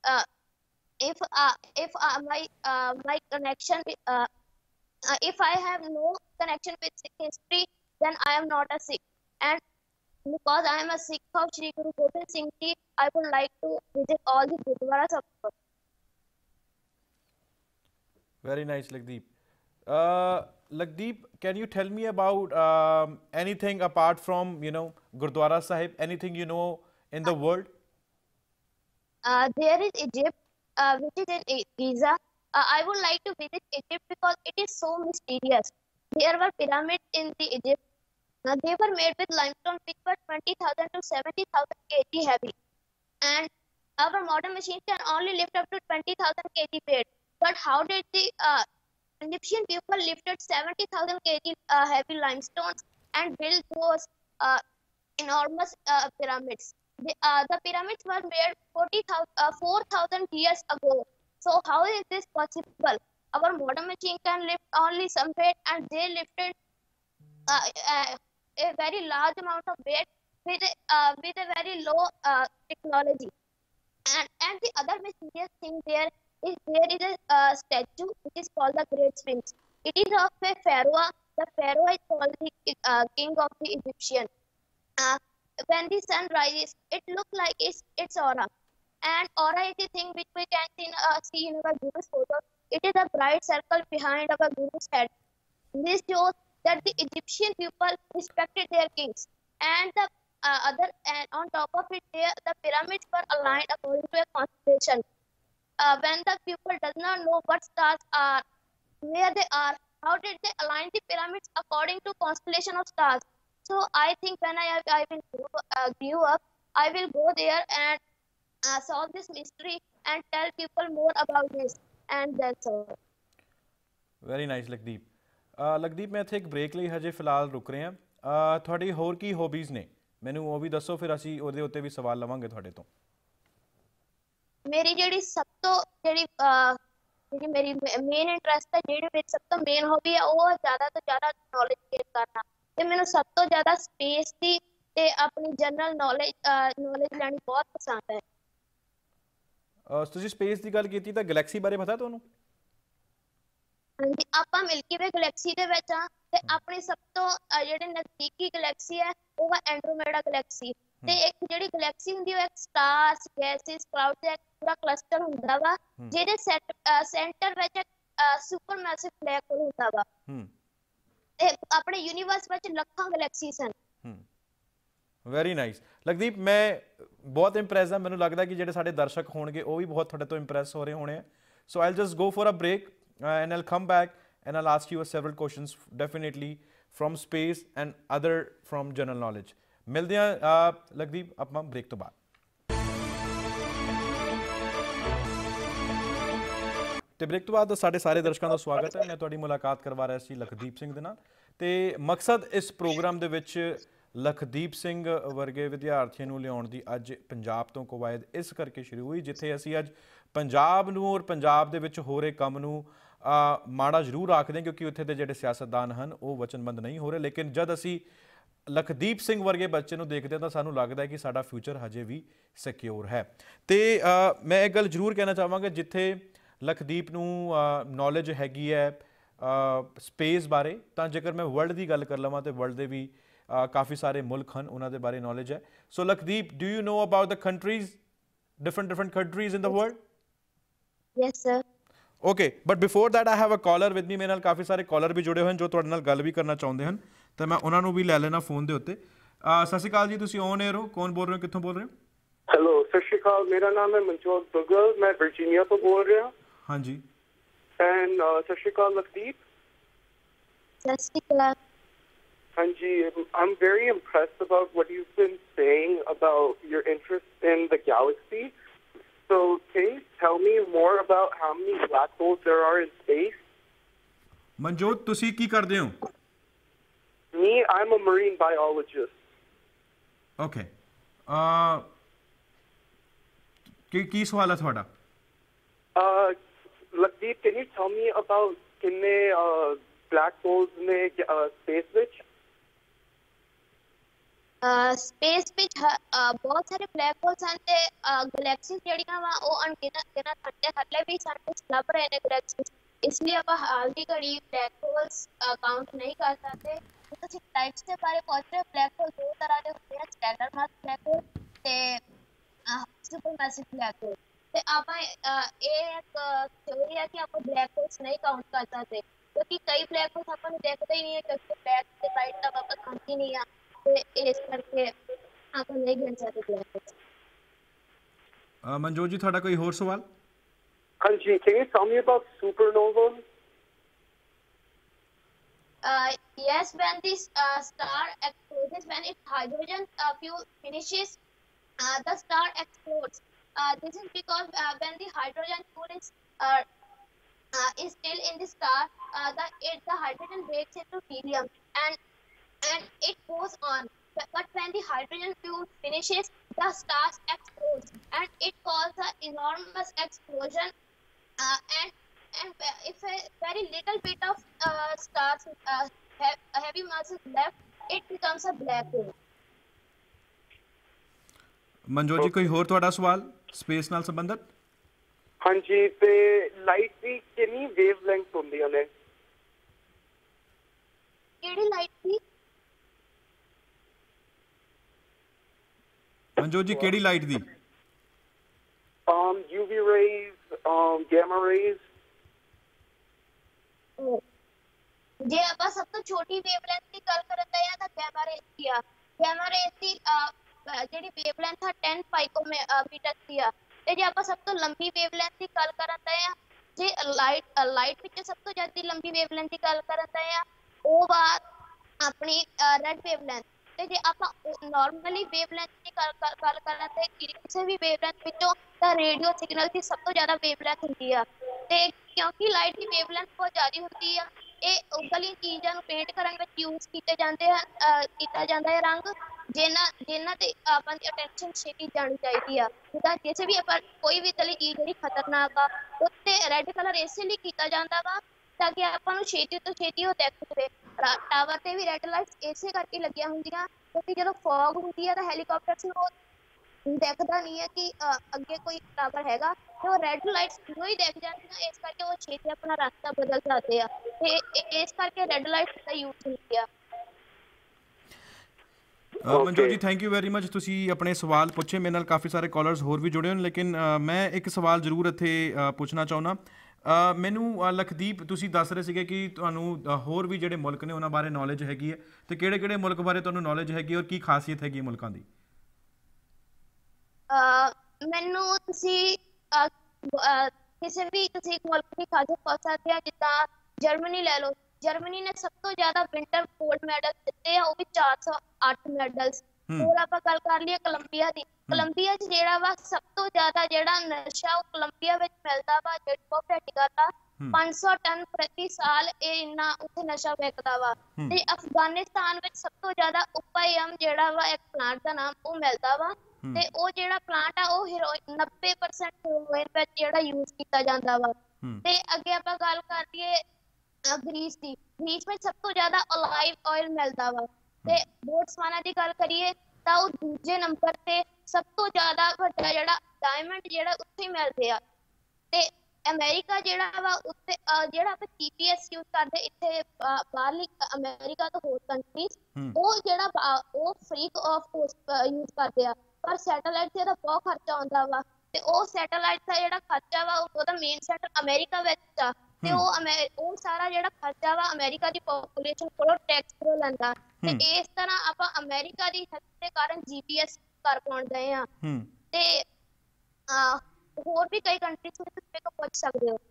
If my connection if I have no connection with Sikh history, then I am not a Sikh, and because I am a Sikh of Shri Guru Gobind Singh Ji, I would like to visit all the gurudwaras of the world. Very nice, Lakdeep. Lakdeep, can you tell me about anything apart from Gurdwara Sahib? Anything you know in the world? There is Egypt, which is in Giza. I would like to visit Egypt because it is so mysterious. There were pyramids in the Egypt. They were made with limestone, which were 20,000 to 70,000 kg heavy, and our modern machines can only lift up to 20,000 kg weight. But how did the Egyptian people lifted 70,000 kg heavy limestones and built those enormous pyramids? The pyramids were made 4,000 years ago. So how is this possible? Our modern machine can lift only some weight, and they lifted a very large amount of weight with a very low technology. And the other mysterious thing there is a statue which is called the Great Sphinx. It is of a pharaoh. The pharaoh is called the king of the Egyptian. When the sun rises, it looks like its aura, and aura is the thing which we can see in our Guru's photo. It is a bright circle behind our Guru's head. This shows that the Egyptian people respected their kings, and and on top of it, the pyramids were aligned according to a constellation. When the people does not know what stars are, where they are, how did they align the pyramids according to constellation of stars? So I think when I will grow up, I will go there and solve this mystery and tell people more about this, and that's all. Very nice Lakdeep. Lakdeep, ਮੈਂ ਇੱਥੇ ਇੱਕ ਬ੍ਰੇਕ ਲਈ ਹਜੇ ਫਿਲਹਾਲ ਰੁਕ ਰਹੇ ਹਾਂ। ਤੁਹਾਡੀ ਹੋਰ ਕੀ ਹੌਬੀਜ਼ ਨੇ, ਮੈਨੂੰ ਉਹ ਵੀ ਦੱਸੋ, ਫਿਰ ਅਸੀਂ ਉਹਦੇ ਉੱਤੇ ਵੀ ਸਵਾਲ ਲਵਾਂਗੇ ਤੁਹਾਡੇ ਤੋਂ। ਮੇਰੀ ਜਿਹੜੀ ਸਭ ਤੋਂ ਜਿਹੜੀ ਮੇਰੀ ਮੇਨ ਇੰਟਰਸਟ ਹੈ, ਜਿਹੜੀ ਮੇਰੀ ਸਭ ਤੋਂ ਮੇਨ ਹੌਬੀ ਹੈ, ਉਹ ਜ਼ਿਆਦਾ ਤੋਂ ਜ਼ਿਆਦਾ ਨੌਲੇਜ ਗੇਨ ਕਰਨਾ, ਤੇ ਮੈਨੂੰ ਸਭ ਤੋਂ ਜ਼ਿਆਦਾ ਸਪੇਸ ਦੀ ਤੇ ਆਪਣੀ ਜਨਰਲ ਨੌਲੇਜ ਲੈਣੀ ਬਹੁਤ ਪਸੰਦ ਹੈ। ਤੁਸੀਂ ਸਪੇਸ ਦੀ ਗੱਲ ਕੀਤੀ ਤਾਂ ਗੈਲੈਕਸੀ ਬਾਰੇ ਪਤਾ ਤੁਹਾਨੂੰ? ਹਾਂਜੀ, ਆਪਾਂ ਮਿਲਕੀ ਵੇ ਗੈਲੈਕਸੀ ਦੇ ਵਿੱਚ ਆ, ਤੇ ਆਪਣੀ ਸਭ ਤੋਂ ਜਿਹੜੇ ਨਜ਼ਦੀਕੀ ਗੈਲੈਕਸੀ ਹੈ ਉਹ ਹੈ ਐਂਡਰੋਮੇਡਾ ਗੈਲੈਕਸੀ। ਤੇ ਇੱਕ ਜਿਹੜੀ ਗੈਲੈਕਸੀ ਹੁੰਦੀ ਉਹ ਇੱਕ ਸਟਾਰਸ, ਗੈਸਿਸ, ਕਲਾਉਡਸ ਦਾ ਪੂਰਾ ਕਲਸਟਰ ਹੁੰਦਾ ਵਾ, ਜਿਹਦੇ ਸੈਂਟਰ ਵਿੱਚ ਸੁਪਰ ਮੈਸਿਵ ਬਲੈਕ ਹੋਲ ਹੁੰਦਾ ਵਾ। ਤੇ ਆਪਣੇ ਯੂਨੀਵਰਸ ਵਿੱਚ ਲੱਖਾਂ ਗੈਲੈਕਸੀਜ਼ ਹਨ। Very nice. ਲਖਦੀਪ, ਮੈਂ ਬਹੁਤ ਇੰਪ੍ਰੈਸ ਹਾਂ। ਮੈਨੂੰ ਲੱਗਦਾ ਕਿ ਜਿਹੜੇ ਸਾਡੇ ਦਰਸ਼ਕ ਹੋਣਗੇ ਉਹ ਵੀ ਬਹੁਤ ਤੁਹਾਡੇ ਤੋਂ ਇੰਪ੍ਰੈਸ ਹੋ ਰਹੇ ਹੋਣੇ ਆ। So I'll just go for a break and I'll come back and I'll ask you several questions definitely from space and other from general knowledge. ਮਿਲਦੇ ਹਾਂ ਲਖਦੀਪ ਆਪਾਂ ਬ੍ਰੇਕ ਤੋਂ ਬਾਅਦ। ਤੇ ਬ੍ਰੇਕ ਤੋਂ ਬਾਅਦ ਸਾਡੇ ਸਾਰੇ ਦਰਸ਼ਕਾਂ ਦਾ ਸਵਾਗਤ ਹੈ। ਮੈਂ ਤੁਹਾਡੀ ਮੁਲਾਕਾਤ ਕਰਵਾ ਰਿਹਾ ਸੀ ਲਖਦੀਪ ਸਿੰਘ ਦੇ ਨਾਲ। ਤੇ ਮਕਸਦ ਇਸ ਪ੍ਰੋਗਰਾਮ ਦੇ ਵਿੱਚ ਲਖਦੀਪ ਸਿੰਘ ਵਰਗੇ ਵਿਦਿਆਰਥੀਆਂ ਨੂੰ ਲਿਆਉਣ ਦੀ ਅੱਜ ਪੰਜਾਬ ਤੋਂ ਕਵਾਇਦ ਇਸ ਕਰਕੇ ਸ਼ੁਰੂ ਹੋਈ, ਜਿੱਥੇ ਅਸੀਂ ਅੱਜ ਪੰਜਾਬ ਨੂੰ ਔਰ ਪੰਜਾਬ ਦੇ ਵਿੱਚ ਹੋ ਰਹੇ ਕੰਮ ਨੂੰ ਮਾੜਾ ਜ਼ਰੂਰ ਆਖਦੇ ਹਾਂ, ਕਿਉਂਕਿ ਉੱਥੇ ਦੇ ਜਿਹੜੇ ਸਿਆਸਤਦਾਨ ਹਨ ਉਹ ਵਚਨਬੱਧ ਨਹੀਂ ਹੋ ਰਹੇ। ਲੇਕਿਨ ਜਦ ਅਸੀਂ ਲਖਦੀਪ ਸਿੰਘ ਵਰਗੇ ਬੱਚੇ ਨੂੰ ਦੇਖਦੇ ਹਾਂ ਤਾਂ ਸਾਨੂੰ ਲੱਗਦਾ ਹੈ ਕਿ ਸਾਡਾ ਫਿਊਚਰ ਹਜੇ ਵੀ ਸਿਕਿਉਰ ਹੈ। ਤੇ ਮੈਂ ਇੱਕ ਗੱਲ ਜ਼ਰੂਰ ਕਹਿਣਾ ਚਾਹਾਂਗਾ, ਜਿੱਥੇ ਲਖਦੀਪ ਨੂੰ ਨੌਲੇਜ ਹੈਗੀ ਹੈ ਸਪੇਸ ਬਾਰੇ, ਤਾਂ ਜੇਕਰ ਮੈਂ ਵਰਲਡ ਦੀ ਗੱਲ ਕਰ ਲਵਾਂ ਤਾਂ ਵਰਲਡ ਦੇ ਵੀ ਕਾਫੀ ਸਾਰੇ ਮੁਲਕ ਹਨ, ਉਹਨਾਂ ਦੇ ਬਾਰੇ ਨੌਲੇਜ ਹੈ। So Lakhdeep, do you know about the countries, different countries in the world? Yes sir. Okay, but before that I have a caller with me। ਮੇਰੇ ਨਾਲ ਕਾਫੀ ਸਾਰੇ ਕਾਲਰ ਵੀ ਜੁੜੇ ਹੋਏ ਹਨ ਜੋ ਤੁਹਾਡੇ ਨਾਲ ਗੱਲ ਵੀ ਕਰਨਾ ਚਾਹੁੰਦੇ ਹਨ, ਤਾਂ ਮੈਂ ਉਹਨਾਂ ਨੂੰ ਵੀ ਲੈ ਲੈਣਾ ਫੋਨ ਦੇ ਉੱਤੇ। ਸਤਿ ਸ਼੍ਰੀ ਅਕਾਲ ਜੀ, ਤੁਸੀਂ ਔਨ 에ਅਰ ਹੋ, ਕੌਣ ਬੋਲ ਰਹੇ ਹੋ, ਕਿੱਥੋਂ ਬੋਲ ਰਹੇ ਹੋ? ਹੈਲੋ, ਸਤਿ ਸ਼੍ਰੀ ਅਕਾਲ, ਮੇਰਾ ਨਾਮ ਹੈ ਮਨਜੋਤ ਦੁੱਗਲ, ਮੈਂ ਵਰਜੀਨੀਆ ਤੋਂ ਬੋਲ ਰਿਹਾ। ਹਾਂਜੀ। ਐਂਡ ਸਤਿ ਸ਼੍ਰੀ ਅਕਾਲ ਲਖਦੀਪ। ਸਤਿ ਸ਼੍ਰੀ ਅਕਾਲ। ਹਾਂਜੀ, I'm very impressed about what you've been saying about your interest in the galaxy. So can you tell me more about how many black holes there are in space? Manjot, ਤੁਸੀਂ ਕੀ ਕਰਦੇ ਹੋ? Me, I'm a marine biologist. Okay. ਕੀ ਸਵਾਲ ਹੈ ਤੁਹਾਡਾ? Lakhdeep, can you tell me about ਕਿੰਨੇ black holes ਨੇ space ਵਿੱਚ? ਸਪੇਸ ਵਿੱਚ ਬਹੁਤ ਸਾਰੇ ਬਲੈਕ ਹੋਲਸ ਹਨ ਤੇ ਗਲੈਕਸੀਜ਼ ਜਿਹੜੀਆਂ ਵਾ ਉਹ ਅਣਗਿਣਤ ਹਲੇ ਵੀ ਸਾਨੂੰ ਲੱਭ ਰਹੇ ਨੇ ਗਲੈਕਸੀਜ਼। ਇਸ ਲਈ ਆਪਾਂ ਹਾਲ ਦੀ ਘੜੀ ਬਲੈਕ ਹੋਲਸ ਕਾਊਂਟ ਨਹੀਂ ਕਰ ਸਕਦੇ। ਤੁਸੀਂ ਟਾਈਪਸ ਦੇ ਬਾਰੇ ਪੁੱਛ ਰਹੇ ਹੋ, ਬਲੈਕ ਹੋਲ ਦੋ ਤਰ੍ਹਾਂ ਦੇ ਹੁੰਦੇ ਆ, ਸਟੈਲਰ ਮਾਸ ਬਲੈਕ ਹੋਲ ਤੇ ਸੁਪਰਮੈਸਿਵ ਬਲੈਕ ਹੋਲ। ਤੇ ਆਪਾਂ ਇਹ ਇੱਕ ਥਿਊਰੀ ਹੈ ਕਿ ਆਪਾਂ ਬਲੈਕ ਹੋਲਸ ਨਹੀਂ ਕਾਊਂਟ ਕਰ ਸਕਦੇ, ਕਿਉਂਕਿ ਕਈ ਬਲੈਕ ਹੋਲਸ ਆਪਾਂ ਨੂੰ ਦਿਖਦੇ ਹੀ ਨਹੀਂ ਹੈ, ਕਿਉਂਕਿ ਬਲੈਕ ਤੇ ਵਾਈਟ ਦਾ ਵਾਪਸ ਆਉਂਦੀ ਨਹੀਂ ਆ, ਤੇ ਇਸ ਕਰਕੇ ਆਪਾਂ ਨਹੀਂ ਗਿਣ ਸਕਦੇ ਬਲੈਕ ਹੋਲਸ। ਮਨਜੋਤ ਜੀ, ਤੁਹਾਡਾ ਕੋਈ ਹੋਰ ਸਵਾਲ? ਹਾਂਜੀ, can you tell me about supernova? Yes, when this star explodes, when its hydrogen fuel finishes, the star explodes. This is because when the hydrogen fuel is still in the star, the hydrogen breaks into helium and it goes on. But when the hydrogen fuel finishes, the star explodes and it causes an enormous explosion. And if a very little bit of stars heavy mass is left, it becomes a black hole. Manjot ਜੀ, ਕੋਈ ਹੋਰ ਤੁਹਾਡਾ ਸਵਾਲ ਸਪੇਸ ਨਾਲ ਸੰਬੰਧਿਤ? ਹਾਂਜੀ, ਤੇ ਲਾਈਟ ਦੀ ਕਿੰਨੀ ਵੇਵ ਲੈਂਥ ਹੁੰਦੀਆਂ ਨੇ? ਕਿਹੜੀ ਲਾਈਟ ਦੀ? ਮਨਜੋਤ ਜੀ, ਕਿਹੜੀ ਲਾਈਟ ਦੀ? UV rays, gamma rays. ਜੇ ਆਪਾਂ ਸਭ ਤੋਂ ਛੋਟੀ ਵੇਵਲੈਂਥ ਦੀ ਗੱਲ ਕਰਦੇ ਆ ਤਾਂ ਗੈਮਾ ਰੇਜ਼ ਦੀ ਆ। ਗੈਮਾ ਰੇਜ਼ ਦੀ ਜਿਹੜੀ ਵੇਵਲੈਂਥ ਆ 10 ਪਾਈਕੋਮੀਟਰ ਦੀ ਆ। ਤੇ ਜੇ ਆਪਾਂ ਸਭ ਤੋਂ ਲੰਬੀ ਵੇਵਲੈਂਥ ਦੀ ਗੱਲ ਕਰਦੇ ਆ, ਜੇ ਲਾਈਟ ਵਿੱਚ ਸਭ ਤੋਂ ਜ਼ਿਆਦਾ ਲੰਬੀ ਵੇਵਲੈਂਥ ਦੀ ਗੱਲ ਕਰਦੇ ਆ, ਉਹ ਵਾ ਆਪਣੀ ਰੈਡ ਵੇਵਲੈਂਥ। ਤੇ ਜੇ ਆਪਾਂ ਨਾਰਮਲੀ ਵੇਵਲੈਂਥ ਦੀ ਗੱਲ ਕਰਾਂ ਤੇ ਕਿਸੇ ਵੀ ਵੇਵਲੈਂਥ ਵਿੱਚੋਂ ਤਾਂ ਰੇਡੀਓ ਸਿਗਨਲ ਦੀ ਸਭ ਤੋਂ ਜ਼ਿਆਦਾ ਵੇਵਲੈਂਥ ਹੁੰਦੀ ਆ। ਤੇ ਕਿਉਂਕਿ ਲਾਈਟ ਦੀ ਵੇਵਲੈਂਥ ਬਹੁਤ ਜ਼ਿਆਦਾ ਹੁੰਦੀ ਆ, ਇਹ ਉਗਲੀ ਚੀਜ਼ਾਂ ਨੂੰ ਪੇਂਟ ਕਰਨ ਵਿੱਚ ਯੂਜ਼ ਕੀਤਾ ਜਾਂਦਾ ਹੈ ਰੰਗ, ਜਿਨ੍ਹਾਂ ਤੇ ਆਪਾਂ ਦੀ ਅਟੈਂਸ਼ਨ ਛੇਤੀ ਜਾਣੀ ਚਾਹੀਦੀ ਆ। ਜਿੱਦਾਂ ਕਿਸੇ ਵੀ ਆਪਾਂ ਕੋਈ ਵੀ ਤਲੀ ਚੀਜ਼ ਜਿਹੜੀ ਖਤਰਨਾਕ ਆ, ਉੱਤੇ ਰੈੱਡ ਕਲਰ ਇਸੇ ਲਈ ਕੀਤਾ ਜਾਂਦਾ ਵਾ ਤਾਂ ਕਿ ਆਪਾਂ ਨੂੰ ਛੇਤੀ ਤੋਂ ਛੇਤੀ ਉਹ ਦਿਖ ਜਾਵੇ। ਟਾਵਰ ਤੇ ਵੀ ਰੈੱਡ ਲਾਈਟਸ ਇਸੇ ਕਰਕੇ ਲੱਗੀਆਂ ਹੁੰਦੀਆਂ, ਕਿਉਂਕਿ ਜਦੋਂ ਫੌਗ ਹੁੰਦੀ ਆ ਤਾਂ ਹੈਲੀਕਾਪਟਰਸ ਨੂੰ ਦਿਖਦਾ ਨਹੀਂ ਹੈ ਕਿ ਅੱਗੇ ਕੋਈ ਟਾਵਰ ਹੈਗਾ, ਤੇ ਉਹ ਰੈੱਡ ਲਾਈਟਸ ਨੂੰ ਹੀ ਦਿਖ ਜਾਂਦੀਆਂ, ਇਸ ਕਰਕੇ ਉਹ ਛੇਤੀ ਆਪਣਾ ਰਸਤਾ ਬਦਲ ਜਾਂਦੇ ਆ, ਤੇ ਇਸ ਕਰਕੇ ਰੈੱਡ ਲਾਈਟਸ ਦਾ ਯੂਜ਼ ਹੁੰਦੀ ਆ। ਮਨਜੋਤ ਜੀ, ਥੈਂਕ ਯੂ ਵੈਰੀ ਮਚ, ਤੁਸੀਂ ਆਪਣੇ ਸਵਾਲ ਪੁੱਛੇ। ਮੇਰੇ ਨਾਲ ਕਾਫੀ ਸਾਰੇ ਕਾਲਰਸ ਹੋਰ ਵੀ ਜੁੜੇ ਹੋਣ, ਲੇਕਿਨ ਮੈਂ ਇੱਕ ਸਵਾਲ ਜ਼ਰੂਰ ਇੱਥੇ ਪੁੱਛਣਾ ਚਾਹੁੰਦਾ। ਮੈਨੂੰ ਲਖਦੀਪ ਤੁਸੀਂ ਦੱਸ ਰਹੇ ਸੀਗੇ ਕਿ ਤੁਹਾਨੂੰ ਹੋਰ ਵੀ ਜਿਹੜੇ ਮੁਲਕ ਨੇ ਉਹਨਾਂ ਬਾਰੇ ਨੌਲੇਜ ਹੈਗੀ ਹੈ, ਤੇ ਕਿਹੜੇ ਕਿਹੜੇ ਮੁਲਕ ਬਾਰੇ ਤੁਹਾਨੂੰ ਨੌਲੇਜ ਹੈਗੀ ਔਰ ਕੀ ਖਾਸੀਅਤ ਹੈਗੀ ਹੈ ਮੁਲਕਾਂ ਦੀ? ਮੈਨੂੰ ਤੁਸੀਂ ਕਿਸੇ ਵੀ ਤੁਸੀਂ ਇੱਕ ਮੁਲਕ ਦੀ ਖਾਸੀਅਤ ਪੁੱਛ ਸਕਦੇ ਆ, ਜਿੱਦਾਂ ਜਰਮਨੀ ਲੈ ਲਓ। ਜਰਮਨੀ ਨੇ ਸਭ ਤੋਂ ਜ਼ਿਆਦਾ ਵਿੰਟਰ ਗੋਲਡ ਮੈਡਲ ਜਿੱਤੇ ਆ, ਉਹ ਵੀ 408 ਮੈਡਲਸ। ਹੋਰ ਆਪਾਂ ਗੱਲ ਕਰ ਲਈਏ ਕੋਲੰਬੀਆ ਦੀ। ਕੋਲੰਬੀਆ 'ਚ ਜਿਹੜਾ ਵਾ ਸਭ ਤੋਂ ਜ਼ਿਆਦਾ ਜਿਹੜਾ ਨਸ਼ਾ ਉਹ ਕੋਲੰਬੀਆ ਵਿੱਚ ਮਿਲਦਾ ਵਾ, ਜਿਹੜੀ ਬਹੁਤ ਵੱਡੀ ਗੱਲ ਆ। 500 ਟਨ ਪ੍ਰਤੀ ਸਾਲ ਇਹ ਇੰਨਾ ਉੱਥੇ ਨਸ਼ਾ ਵਿਕਦਾ ਵਾ। ਤੇ ਅਫਗਾਨਿਸਤਾਨ ਵਿੱਚ ਸਭ ਤੋਂ ਜ਼ਿਆਦਾ ਉਪਾਯਮ ਜਿਹੜਾ ਵਾ ਇੱਕ ਪਲਾਂਟ ਦਾ ਨਾਮ ਉਹ ਮਿਲਦਾ ਵਾ, ਤੇ ਉਹ ਜਿਹੜਾ ਪਲਾਂਟ ਆ ਉਹ 90% ਹੀਰੋਇਨ ਵਿੱਚ ਜਿਹੜਾ ਯੂਜ਼ ਕੀਤਾ ਜਾਂਦਾ ਵਾ। ਤੇ ਅੱਗੇ ਆਪਾਂ ਗੱਲ ਕਰ ਲਈਏ ਗ੍ਰੀਸ ਦੀ। ਗ੍ਰੀਸ ਵਿੱਚ ਸਭ ਤੋਂ ਜ਼ਿਆਦਾ ਓਲਾਈਵ ਆਇਲ ਮਿਲਦਾ ਵਾ। ਤੇ ਬੋਟਸਵਾਨਾ ਦੀ ਗੱਲ ਕਰੀਏ ਤਾਂ ਉਹ ਦੂਜੇ ਨੰਬਰ ਤੇ ਸਭ ਤੋਂ ਜ਼ਿਆਦਾ ਵੱਡਾ ਜਿਹੜਾ ਡਾਇਮੰਡ ਜਿਹੜਾ ਉੱਥੇ ਮਿਲਦੇ ਆ। ਤੇ ਅਮਰੀਕਾ ਜਿਹੜਾ ਵਾ ਉੱਥੇ ਜਿਹੜਾ ਆਪਾਂ GPS ਯੂਜ਼ ਕਰਦੇ ਇੱਥੇ ਬਾਹਰਲੀ ਅਮਰੀਕਾ ਤੋਂ ਹੋਰ ਕੰਟਰੀਜ਼, ਉਹ ਜਿਹੜਾ ਉਹ ਫ੍ਰੀ ਆਫ ਕੋਸਟ ਯੂਜ਼ ਕਰਦੇ ਆ। ਪਰ ਸੈਟੇਲਾਈਟ ਤੇ ਇਹਦਾ ਬਹੁਤ ਖਰਚਾ ਆਉਂਦਾ ਵਾ, ਤੇ ਉਹ ਸੈਟੇਲਾਈਟ ਦਾ ਜਿਹੜਾ ਖਰਚਾ ਵਾ ਉਹਦਾ ਮੇਨ ਸੈਂਟਰ ਅਮਰੀਕਾ ਵਿੱਚ ਆ। ਤੇ ਉਹ ਸਾਰਾ ਜਿਹੜਾ ਖਰਚਾ ਵਾ ਅਮਰੀਕਾ ਦੀ ਪੋਪੂਲੇਸ਼ਨ ਕੋਲੋਂ ਟੈਕਸ ਕੋਲੋਂ ਲੈਂਦਾ। ਤੇ ਇਸ ਤਰ੍ਹਾਂ ਆਪਾਂ ਅਮਰੀਕਾ ਦੀ ਹੈਲਪ ਦੇ ਕਾਰਨ GPS ਕਰ ਪਾਉਂਦੇ ਆ। ਤੇ ਹੋਰ ਵੀ ਕਈ ਕੰਟਰੀਜ਼ ਵਿੱਚ ਤੁਸੀਂ ਤੋਂ ਪੁੱਛ ਸਕਦੇ ਹੋ।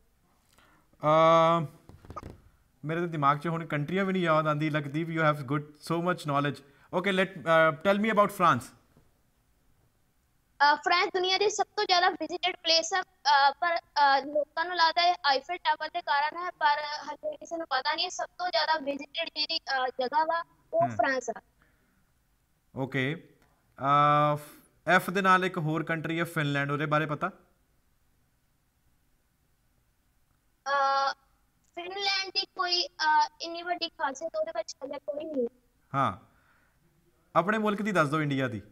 ਮੇਰੇ ਤਾਂ ਦਿਮਾਗ 'ਚ ਹੁਣ ਕੰਟਰੀਆਂ ਵੀ ਨਹੀਂ ਯਾਦ ਆਉਂਦੀ। Lakhdeep, you have good so much knowledge. Okay, let tell me about France. France ਦੁਨੀਆ ਦੀ ਸਭ ਤੋਂ ਜ਼ਿਆਦਾ ਵਿਜ਼ਿਟਡ ਪਲੇਸ ਆ, ਪਰ ਲੋਕਾਂ ਨੂੰ ਲੱਗਦਾ ਹੈ ਆਈਫਲ ਟਾਵਰ ਦੇ ਕਾਰਨ ਹੈ, ਪਰ ਹਜੇ ਕਿਸੇ ਨੂੰ ਪਤਾ ਨਹੀਂ। ਸਭ ਤੋਂ ਜ਼ਿਆਦਾ ਵਿਜ਼ਿਟਡ ਜਿਹੜੀ ਜਗ੍ਹਾ ਵਾ ਉਹ ਫਰਾਂਸ ਆ। ਓਕੇ, ਐਫ ਦੇ ਨਾਲ ਇੱਕ ਹੋਰ ਕੰਟਰੀ ਹੈ ਫਿਨਲੈਂਡ, ਉਹਦੇ ਬਾਰੇ ਪਤਾ? ਫਿਨਲੈਂਡ ਦੀ ਕੋਈ ਇੰਨੀ ਵੱਡੀ ਖਾਸੀਅਤ ਉਹਦੇ ਵਿੱਚ ਹਜੇ ਕੋਈ ਨਹੀਂ। ਹਾਂ, ਆਪਣੇ ਮੁਲਕ ਦੀ ਦੱਸ ਦਿਓ, ਇੰਡੀਆ ਦੀ।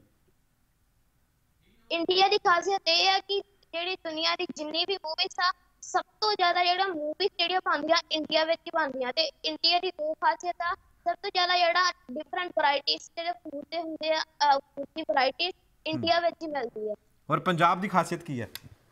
ਇੰਡੀਆ ਦੀ ਖਾਸੀਅਤ ਇਹ ਹੈ ਕਿ ਜਿਹੜੀ ਦੁਨੀਆ ਦੀ ਜਿੰਨੀ ਵੀ ਮੂਵੀਜ਼ ਆ, ਸਭ ਤੋਂ ਜ਼ਿਆਦਾ ਜਿਹੜਾ ਮੂਵੀਜ਼ ਜਿਹੜੀਆਂ ਬਣਦੀਆਂ ਇੰਡੀਆ ਵਿੱਚ ਹੀ ਬਣਦੀਆਂ। ਤੇ ਇੰਡੀਆ ਦੀ ਦੋ ਖਾਸੀਅਤ ਆ। ਸਭ ਤੋਂ ਜ਼ਿਆਦਾ ਜਿਹੜਾ ਡਿਫਰੈਂਟ ਵੈਰਾਈਟੀਜ਼ ਜਿਹੜੇ ਫੂਡ ਦੇ ਹੁੰਦੇ ਆ, ਫੂਡ ਦੀ ਵੈਰਾਈਟੀ ਇੰਡੀਆ ਵਿੱਚ ਹੀ ਮਿਲਦੀ ਹੈ। ਔਰ ਪੰਜਾਬ ਦੀ ਖਾਸੀਅਤ ਕੀ ਹੈ?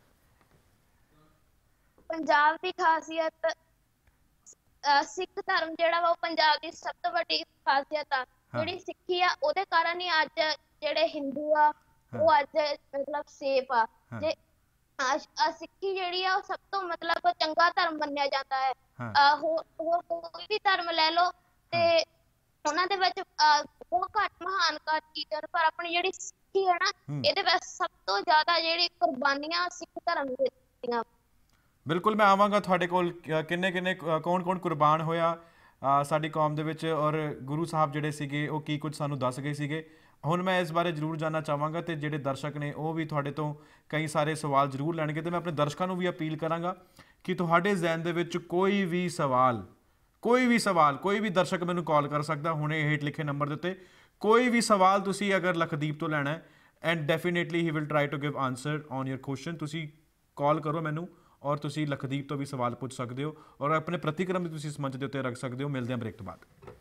ਪੰਜਾਬ ਦੀ ਖਾਸੀਅਤ ਸਿੱਖ ਧਰਮ ਜਿਹੜਾ ਵਾ ਉਹ ਪੰਜਾਬ ਦੀ ਸਭ ਤੋਂ ਵੱਡੀ ਖਾਸੀਅਤ ਆ। ਜਿਹੜੀ ਸਿੱਖੀ ਆ ਉਹਦੇ ਕਾਰਨ ਹੀ ਅੱਜ ਜਿਹੜੇ ਹਿੰਦੂ ਆ ਉਹ ਅੱਜ ਮਤਲਬ ਸੇਫ ਆ। ਜੇ ਸਿੱਖੀ ਜਿਹੜੀ ਆ ਉਹ ਸਭ ਤੋਂ ਮਤਲਬ ਚੰਗਾ ਧਰਮ ਮੰਨਿਆ ਜਾਂਦਾ ਹੈ। ਹੋਰ ਕੋਈ ਵੀ ਧਰਮ ਲੈ ਲਓ ਤੇ ਉਹਨਾਂ ਦੇ ਵਿੱਚ ਬਹੁਤ ਘੱਟ ਮਹਾਨ ਚੀਜ਼ਾਂ, ਪਰ ਆਪਣੀ ਜਿਹੜੀ ਸਿੱਖੀ ਹੈ ਨਾ, ਇਹਦੇ ਵਿੱਚ ਸਭ ਤੋਂ ਜ਼ਿਆਦਾ ਜਿਹੜੀ ਕੁਰਬਾਨੀਆਂ ਸਿੱਖ ਧਰਮ ਨੇ ਦਿੱਤੀਆਂ। ਬਿਲਕੁਲ, ਮੈਂ ਆਵਾਂਗਾ ਤੁਹਾਡੇ ਕੋਲ। ਕਿੰਨੇ ਕੌਣ ਕੁਰਬਾਨ ਹੋਇਆ ਸਾਡੀ ਕੌਮ ਦੇ ਵਿੱਚ, ਔਰ ਗੁਰੂ ਸਾਹਿਬ ਜਿਹੜੇ ਸੀਗੇ ਉਹ ਕੀ ਕੁਝ ਸਾਨੂੰ ਦੱਸ ਗਏ ਸੀਗੇ। ਹੁਣ ਮੈਂ ਇਸ ਬਾਰੇ ਜ਼ਰੂਰ ਜਾਣਨਾ ਚਾਹਾਂਗਾ, ਤੇ ਜਿਹੜੇ ਦਰਸ਼ਕ ਨੇ ਉਹ ਵੀ ਤੁਹਾਡੇ ਤੋਂ ਕਈ ਸਾਰੇ ਸਵਾਲ ਜ਼ਰੂਰ ਲੈਣਗੇ। ਤੇ ਮੈਂ ਆਪਣੇ ਦਰਸ਼ਕਾਂ ਨੂੰ ਵੀ ਅਪੀਲ ਕਰਾਂਗਾ ਕਿ ਤੁਹਾਡੇ ਜ਼ਿਹਨ ਦੇ ਵਿੱਚ ਕੋਈ ਵੀ ਸਵਾਲ ਕੋਈ ਵੀ ਦਰਸ਼ਕ ਮੈਨੂੰ ਕਾਲ ਕਰ ਸਕਦਾ ਹੁਣੇ ਹੇਠ ਲਿਖੇ ਨੰਬਰ ਦੇ ਉੱਤੇ। ਕੋਈ ਵੀ ਸਵਾਲ ਤੁਸੀਂ ਅਗਰ ਲਖਦੀਪ ਤੋਂ ਲੈਣਾ ਹੈ, and definitely he will try to give answer on your question. ਤੁਸੀਂ ਕਾਲ ਕਰੋ ਮੈਨੂੰ, ਔਰ ਤੁਸੀਂ ਲਖਦੀਪ ਤੋਂ ਵੀ ਸਵਾਲ ਪੁੱਛ ਸਕਦੇ ਹੋ, ਔਰ ਆਪਣੇ ਪ੍ਰਤੀਕਰਮ ਵੀ ਤੁਸੀਂ ਇਸ ਮੰਚ ਦੇ ਉੱਤੇ ਰੱਖ ਸਕਦੇ ਹੋ। ਮਿਲਦੇ ਹਾਂ ਬ੍ਰੇਕ ਤੋਂ ਬਾਅਦ।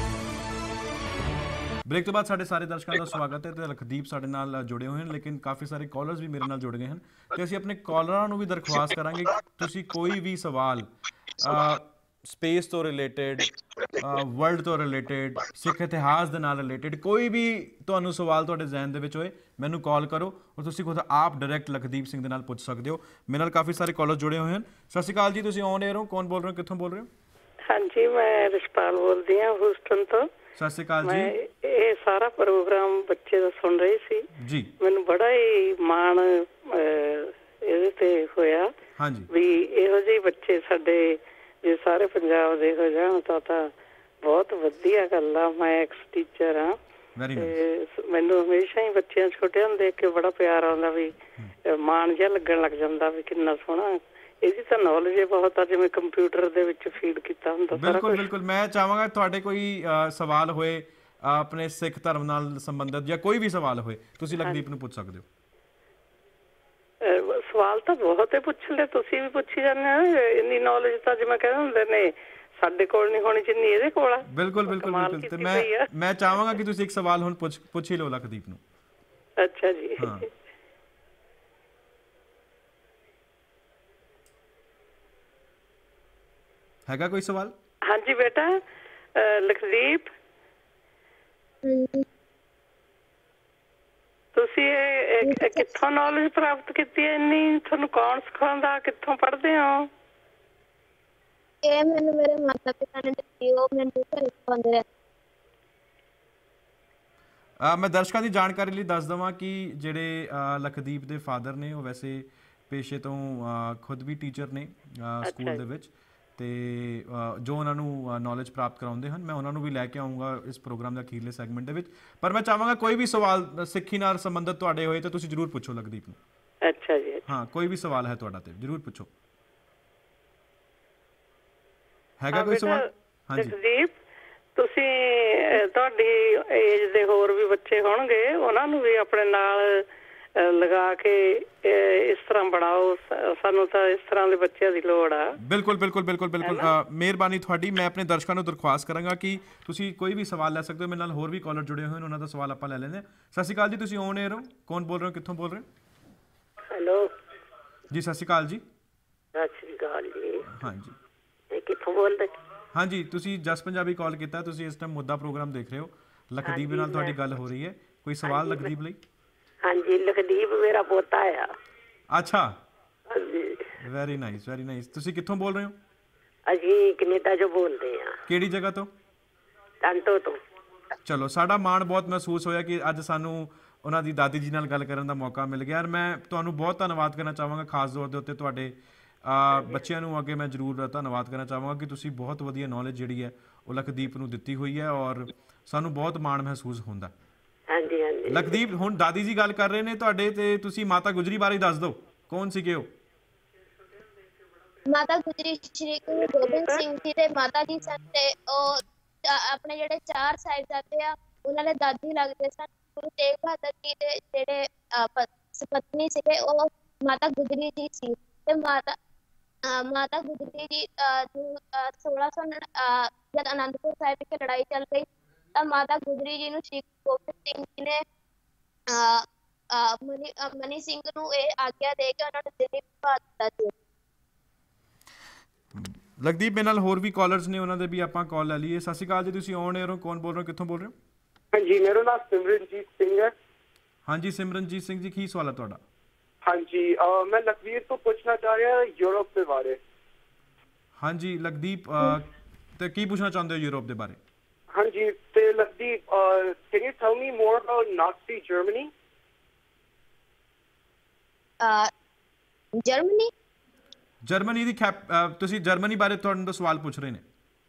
ਬ੍ਰੇਕ ਤੋਂ ਬਾਅਦ ਸਾਡੇ ਸਾਰੇ ਦਰਸ਼ਕਾਂ ਦਾ ਸਵਾਗਤ ਹੈ। ਤੇ ਲਖਦੀਪ ਸਾਡੇ ਨਾਲ ਜੁੜੇ ਹੋਏ ਹਨ, ਲੇਕਿਨ ਕਾਫੀ ਸਾਰੇ ਕਾਲਰਸ ਵੀ ਮੇਰੇ ਨਾਲ ਜੁੜ ਗਏ ਹਨ। ਤੇ ਅਸੀਂ ਆਪਣੇ ਕਾਲਰਾਂ ਨੂੰ ਵੀ ਦਰਖਾਸਤ ਕਰਾਂਗੇ, ਤੁਸੀਂ ਕੋਈ ਵੀ ਸਵਾਲ ਸਪੇਸ ਤੋਂ ਰਿਲੇਟਡ, ਵਰਲਡ ਤੋਂ ਰਿਲੇਟਡ, ਸਿੱਖ ਇਤਿਹਾਸ ਦੇ ਨਾਲ ਰਿਲੇਟਡ, ਕੋਈ ਵੀ ਤੁਹਾਨੂੰ ਸਵਾਲ ਤੁਹਾਡੇ ਜ਼ਿਹਨ ਦੇ ਵਿੱਚ ਹੋਏ, ਮੈਨੂੰ ਕਾਲ ਕਰੋ, ਔਰ ਤੁਸੀਂ ਖੁਦ ਆਪ ਡਾਇਰੈਕਟ ਲਖਦੀਪ ਸਿੰਘ ਦੇ ਨਾਲ ਪੁੱਛ ਸਕਦੇ ਹੋ। ਮੇਰੇ ਨਾਲ ਕਾਫੀ ਸਾਰੇ ਕਾਲਰ ਜੁੜੇ ਹੋਏ ਹਨ। ਸਤਿ ਸ਼੍ਰੀ ਅਕਾਲ ਜੀ, ਤੁਸੀਂ ਔਨ 에ਅਰ ਹੋ। ਕੌਣ ਬੋਲ ਰਹੇ ਹੋ, ਕਿੱਥੋਂ ਬੋਲ ਰਹੇ ਹੋ? ਹਾਂਜੀ, ਮੈਂ ਰਿਸ਼ਪਾਲ ਬੋਲਦੀ ਹਾਂ ਹੂਸਟਨ ਤੋਂ। ਸਤਿ ਸ਼੍ਰੀ ਅਕਾਲ ਜੀ। ਇਹ ਸਾਰਾ ਪ੍ਰੋਗਰਾਮ ਬੱਚੇ ਦਾ ਸੁਣ ਰਹੀ ਸੀ ਜੀ, ਮੈਨੂੰ ਬੜਾ ਹੀ ਮਾਣ ਇਹਦੇ ਤੇ ਹੋਇਆ। ਹਾਂਜੀ, ਵੀ ਇਹੋ ਜਿਹੇ ਬੱਚੇ ਸਾਡੇ ਜੇ ਸਾਰੇ ਪੰਜਾਬ ਦੇ ਹੋ ਜਾਣ ਤਾਂ ਬਹੁਤ ਵਧੀਆ ਗੱਲ ਆ। ਮੈਂ ਐਕਸ ਟੀਚਰ ਹਾਂ, ਮੈਨੂੰ ਹਮੇਸ਼ਾ ਹੀ ਬੱਚਿਆਂ ਛੋਟਿਆਂ ਨੂੰ ਦੇਖ ਕੇ ਬੜਾ ਪਿਆਰ ਆਉਂਦਾ, ਵੀ ਮਾਣ ਜਿਹਾ ਲੱਗਣ ਲੱਗ ਜਾਂਦਾ ਵੀ ਕਿੰਨਾ ਸੋਹਣਾ। ਇਹਦੀ ਤਾਂ ਨੌਲੇਜ ਬਹੁਤ ਆ, ਜਿਵੇਂ ਕੰਪਿਊਟਰ ਦੇ ਵਿੱਚ ਫੀਡ ਕੀਤਾ ਹੁੰਦਾ। ਬਿਲਕੁਲ। ਮੈਂ ਚਾਹਾਂਗਾ ਤੁਹਾਡੇ ਕੋਈ ਸਵਾਲ ਹੋਏ ਆਪਣੇ ਸਿੱਖ ਧਰਮ ਨਾਲ ਸੰਬੰਧਿਤ, ਜਾਂ ਕੋਈ ਵੀ ਸਵਾਲ ਹੋਏ, ਤੁਸੀਂ ਲਖਦੀਪ ਨੂੰ ਪੁੱਛ ਸਕਦੇ ਹੋ। ਸਵਾਲ ਤਾਂ ਬਹੁਤ ਹੀ ਪੁੱਛ ਲਏ, ਤੁਸੀਂ ਵੀ ਪੁੱਛੀ ਜਾਂਦੇ ਹੋ। ਇੰਨੀ ਨੌਲੇਜ ਤਾਂ ਜਿਵੇਂ ਕਹਿੰਦੇ ਹੁੰਦੇ ਨੇ ਸਾਡੇ ਕੋਲ ਨਹੀਂ ਹੋਣੀ ਜਿੰਨੀ ਇਹਦੇ ਕੋਲ ਆ। ਬਿਲਕੁਲ। ਤੇ ਮੈਂ ਚਾਹਾਂਗਾ ਕਿ ਤੁਸੀਂ ਇੱਕ ਸਵਾਲ ਹੁਣ ਪੁੱਛ ਹੀ ਲਓ ਲਖਦੀਪ ਨੂੰ। ਅੱਛਾ ਜੀ। ਹੈਗਾ ਕੋਈ ਸਵਾਲ? ਹਾਂਜੀ ਬੇਟਾ, ਲਖਦੀਪ ਤੁਸੀਂ ਇਹ ਕਿੱਥੋਂ ਨੌਲੇਜ ਪ੍ਰਾਪਤ ਕੀਤੀ ਹੈ ਇੰਨੀ? ਤੁਹਾਨੂੰ ਕੌਣ ਸਿਖਾਉਂਦਾ? ਕਿੱਥੋਂ ਪੜ੍ਹਦੇ ਹੋ? ਇਹ ਮੈਨੂੰ ਮੇਰੇ ਮਾਤਾ ਪਿਤਾ ਨੇ ਦਿੱਤੀ, ਉਹ ਮੈਨੂੰ ਘਰੇ ਸਿਖਾਉਂਦੇ ਰਹੇ। ਮੈਂ ਦਰਸ਼ਕਾਂ ਦੀ ਜਾਣਕਾਰੀ ਲਈ ਦੱਸ ਦੇਵਾਂ ਕਿ ਜਿਹੜੇ ਲਖਦੀਪ ਦੇ ਫਾਦਰ ਨੇ ਉਹ ਵੈਸੇ ਪੇਸ਼ੇ ਤੋਂ ਖੁਦ ਵੀ ਟੀਚਰ ਨੇ ਸਕੂਲ ਦੇ ਵਿੱਚ, ਤੇ ਜੋ ਉਹਨਾਂ ਨੂੰ ਨੌਲੇਜ ਪ੍ਰਾਪਤ ਕਰਾਉਂਦੇ ਹਨ। ਮੈਂ ਉਹਨਾਂ ਨੂੰ ਵੀ ਲੈ ਕੇ ਆਉਂਗਾ ਇਸ ਪ੍ਰੋਗਰਾਮ ਦੇ ਅਖੀਰਲੇ ਸੈਗਮੈਂਟ ਦੇ ਵਿੱਚ। ਪਰ ਮੈਂ ਚਾਹਾਂਗਾ ਕੋਈ ਵੀ ਸਵਾਲ ਸਿੱਖੀ ਨਾਲ ਸੰਬੰਧਿਤ ਤੁਹਾਡੇ ਹੋਏ ਤਾਂ ਤੁਸੀਂ ਜ਼ਰੂਰ ਪੁੱਛੋ ਲਖਦੀਪ ਨੂੰ। ਅੱਛਾ ਜੀ। ਹਾਂ, ਕੋਈ ਵੀ ਸਵਾਲ ਹੈ ਤੁਹਾਡਾ ਤੇ ਜ਼ਰੂਰ ਪੁੱਛੋ। ਹੈਗਾ ਕੋਈ ਸਵਾਲ? ਹਾਂਜੀ ਲਖਦੀਪ, ਤੁਸੀਂ ਤੁਹਾਡੀ ਏਜ ਦੇ ਹੋਰ ਵੀ ਬੱਚੇ ਹੋਣਗੇ, ਉਹਨਾਂ ਨੂੰ ਵੀ ਆਪਣੇ ਨਾਲ ਲਗਾ ਕੇ ਇਸ ਤਰ੍ਹਾਂ ਬਣਾਓ। ਸਾਨੂੰ ਤਾਂ ਇਸ ਤਰ੍ਹਾਂ ਦੇ ਬੱਚਿਆਂ ਦੀ ਲੋੜ ਆ। ਬਿਲਕੁਲ ਬਿਲਕੁਲ ਬਿਲਕੁਲ ਬਿਲਕੁਲ, ਮਿਹਰਬਾਨੀ ਤੁਹਾਡੀ। ਮੈਂ ਆਪਣੇ ਦਰਸ਼ਕਾਂ ਨੂੰ ਦਰਖਾਸਤ ਕਰਾਂਗਾ ਕਿ ਤੁਸੀਂ ਕੋਈ ਵੀ ਸਵਾਲ ਲੈ ਸਕਦੇ ਹੋ। ਮੇਰੇ ਨਾਲ ਹੋਰ ਵੀ ਕਾਲਰ ਜੁੜੇ ਹੋਏ ਨੇ, ਉਹਨਾਂ ਦਾ ਸਵਾਲ ਆਪਾਂ ਲੈ ਲੈਂਦੇ ਹਾਂ। ਸਤਿ ਸ਼੍ਰੀ ਅਕਾਲ ਜੀ, ਤੁਸੀਂ ਔਨ ਏਅਰ ਹੋ। ਕੌਣ ਬੋਲ ਰਹੇ ਹੋ, ਕਿੱਥੋਂ ਬੋਲ ਰਹੇ ਹੋ? ਹੈਲੋ ਜੀ ਸਤਿ ਸ਼੍ਰੀ ਅਕਾਲ ਜੀ। ਸਤਿ ਸ਼੍ਰੀ ਅਕਾਲ ਜੀ। ਹਾਂਜੀ, ਇਹ ਕਿੱਥੋਂ ਬੋਲਦੇ? ਹਾਂਜੀ, ਤੁਸੀਂ ਜਸ ਪੰਜਾਬੀ ਕਾਲ ਕੀਤਾ। ਤੁਸੀਂ ਇਸ ਟਾਈਮ ਮੁੱਦਾ ਪ੍ਰੋਗਰਾਮ ਦੇਖ ਰਹੇ ਹੋ। ਲਖਦੀਪ ਨਾਲ ਤੁਹਾਡੀ ਗੱਲ ਹੋ ਰਹੀ ਹੈ। ਕੋਈ ਸਵਾਲ ਲਖਦੀਪ ਲਈ? ਹਾਂਜੀ, ਲਖਦੀਪ ਮੇਰਾ ਪੋਤਾ ਆ। ਅੱਛਾ, ਹਾਂਜੀ, ਵੈਰੀ ਨਾਈਸ ਵੈਰੀ ਨਾਈਸ। ਤੁਸੀਂ ਕਿੱਥੋਂ ਬੋਲ ਰਹੇ ਹੋ? ਅਸੀਂ ਕੈਨੇਡਾ ਚੋਂ ਬੋਲਦੇ ਆ। ਕਿਹੜੀ ਜਗ੍ਹਾ ਤੋਂ? ਟਾਂਟੋ ਤੋਂ। ਚਲੋ, ਸਾਡਾ ਮਾਣ ਬਹੁਤ ਮਹਿਸੂਸ ਹੋਇਆ ਕਿ ਅੱਜ ਸਾਨੂੰ ਉਹਨਾਂ ਦੀ ਦਾਦੀ ਜੀ ਨਾਲ ਗੱਲ ਕਰਨ ਦਾ ਮੌਕਾ ਮਿਲ ਗਿਆ। ਔਰ ਮੈਂ ਤੁਹਾਨੂੰ ਬਹੁਤ ਧੰਨਵਾਦ ਕਰਨਾ ਚਾਹਾਂਗਾ, ਖਾਸ ਤੌਰ ਦੇ ਉੱਤੇ ਤੁਹਾਡੇ ਬੱਚਿਆਂ ਨੂੰ ਅੱਗੇ ਮੈਂ ਜ਼ਰੂਰ ਧੰਨਵਾਦ ਕਰਨਾ ਚਾਹਾਂਗਾ ਕਿ ਤੁਸੀਂ ਬਹੁਤ ਵਧੀਆ ਨੌਲੇਜ ਜਿਹੜੀ ਹੈ ਉਹ ਲਖਦੀਪ ਨੂੰ ਦਿੱਤੀ ਹੋਈ ਹੈ ਔਰ ਸਾਨੂੰ ਬਹੁਤ ਮਾਣ ਮਹਿਸੂਸ ਹੁੰਦਾ। ਹਾਂਜੀ ਹਾਂਜੀ। ਲਖਦੀਪ, ਹੁਣ ਦਾਦੀ ਜੀ ਗੱਲ ਕਰ ਰਹੇ ਨੇ ਤੁਹਾਡੇ, ਤੇ ਤੁਸੀਂ ਮਾਤਾ ਗੁਜਰੀ ਬਾਰੇ ਦੱਸ ਦਿਓ, ਕੌਣ ਸੀਗੇ ਉਹ? ਮਾਤਾ ਗੁਜਰੀ ਸ਼੍ਰੀ ਗੁਰੂ ਗੋਬਿੰਦ ਸਿੰਘ ਜੀ ਦੇ ਮਾਤਾ ਜੀ ਸਨ, ਤੇ ਉਹ ਆਪਣੇ ਜਿਹੜੇ 4 ਸਾਹਿਬਜ਼ਾਦੇ ਆ ਉਹਨਾਂ ਦੇ ਦਾਦੀ ਲੱਗਦੇ ਸਨ। ਗੁਰੂ ਤੇਗ ਬਹਾਦਰ ਜੀ ਦੇ ਜਿਹੜੇ ਪਤਨੀ ਸੀਗੇ ਉਹ ਮਾਤਾ ਗੁਜਰੀ ਜੀ ਸੀ। ਤੇ ਮਾਤਾ ਗੁਜਰੀ ਜੀ ਨੂੰ 1600 ਜਦ ਅਨੰਦਪੁਰ ਸਾਹਿਬ ਵਿਖੇ ਲੜਾਈ ਚੱਲ ਰਹੀ ਤਾਂ ਮਾਤਾ ਗੁਜਰੀ ਜੀ ਨੂੰ ਸ਼੍ਰੀ ਗੋਬਿੰਦ ਸਿੰਘ ਜੀ ਨੇ ਮਨੀ ਸਿੰਘ ਨੂੰ ਇਹ ਆਗਿਆ ਦੇ ਕੇ ਉਹਨਾਂ ਨੂੰ ਦਿੱਲੀ ਭੇਜ ਦਿੱਤਾ ਸੀ। ਲਖਦੀਪ, ਮੇਰੇ ਨਾਲ ਹੋਰ ਵੀ ਕਾਲਰਸ ਨੇ, ਉਹਨਾਂ ਦੇ ਵੀ ਆਪਾਂ ਕਾਲ ਲੈ ਲਈਏ। ਸਤਿ ਸ਼੍ਰੀ ਅਕਾਲ ਜੀ, ਤੁਸੀਂ ਔਨ ਏਅਰ ਹੋ। ਕੌਣ ਬੋਲ ਰਹੇ ਹੋ, ਕਿੱਥੋਂ ਬੋਲ ਰਹੇ ਹੋ? ਹਾਂਜੀ, ਮੇਰਾ ਨਾਮ ਸਿਮਰਨਜੀਤ ਸਿੰਘ ਹੈ। ਹਾਂਜੀ ਸਿਮਰਨਜੀਤ ਸਿੰਘ ਜੀ, ਕੀ ਸਵਾਲ ਹੈ ਤੁਹਾਡਾ? ਹਾਂਜੀ, ਮੈਂ ਲਖਵੀਰ ਤੋਂ ਪੁੱਛਣਾ ਚਾਹ ਰਿਹਾ ਯੂਰਪ ਦੇ ਬਾਰੇ। ਹਾਂਜੀ ਲਖਦੀਪ, ਤੇ ਕੀ ਪੁੱਛਣਾ ਚਾਹੁੰਦੇ ਹੋ ਯੂਰਪ ਦੇ ਬਾਰੇ? ਹਾਂਜੀ, ਤੇ Lakhdeep, can you tell me more about Nazi Germany? Germany ਦੀ ਤੁਸੀਂ ਜਰਮਨੀ ਬਾਰੇ ਤੁਹਾਨੂੰ ਤੋਂ ਸਵਾਲ ਪੁੱਛ ਰਹੇ ਨੇ।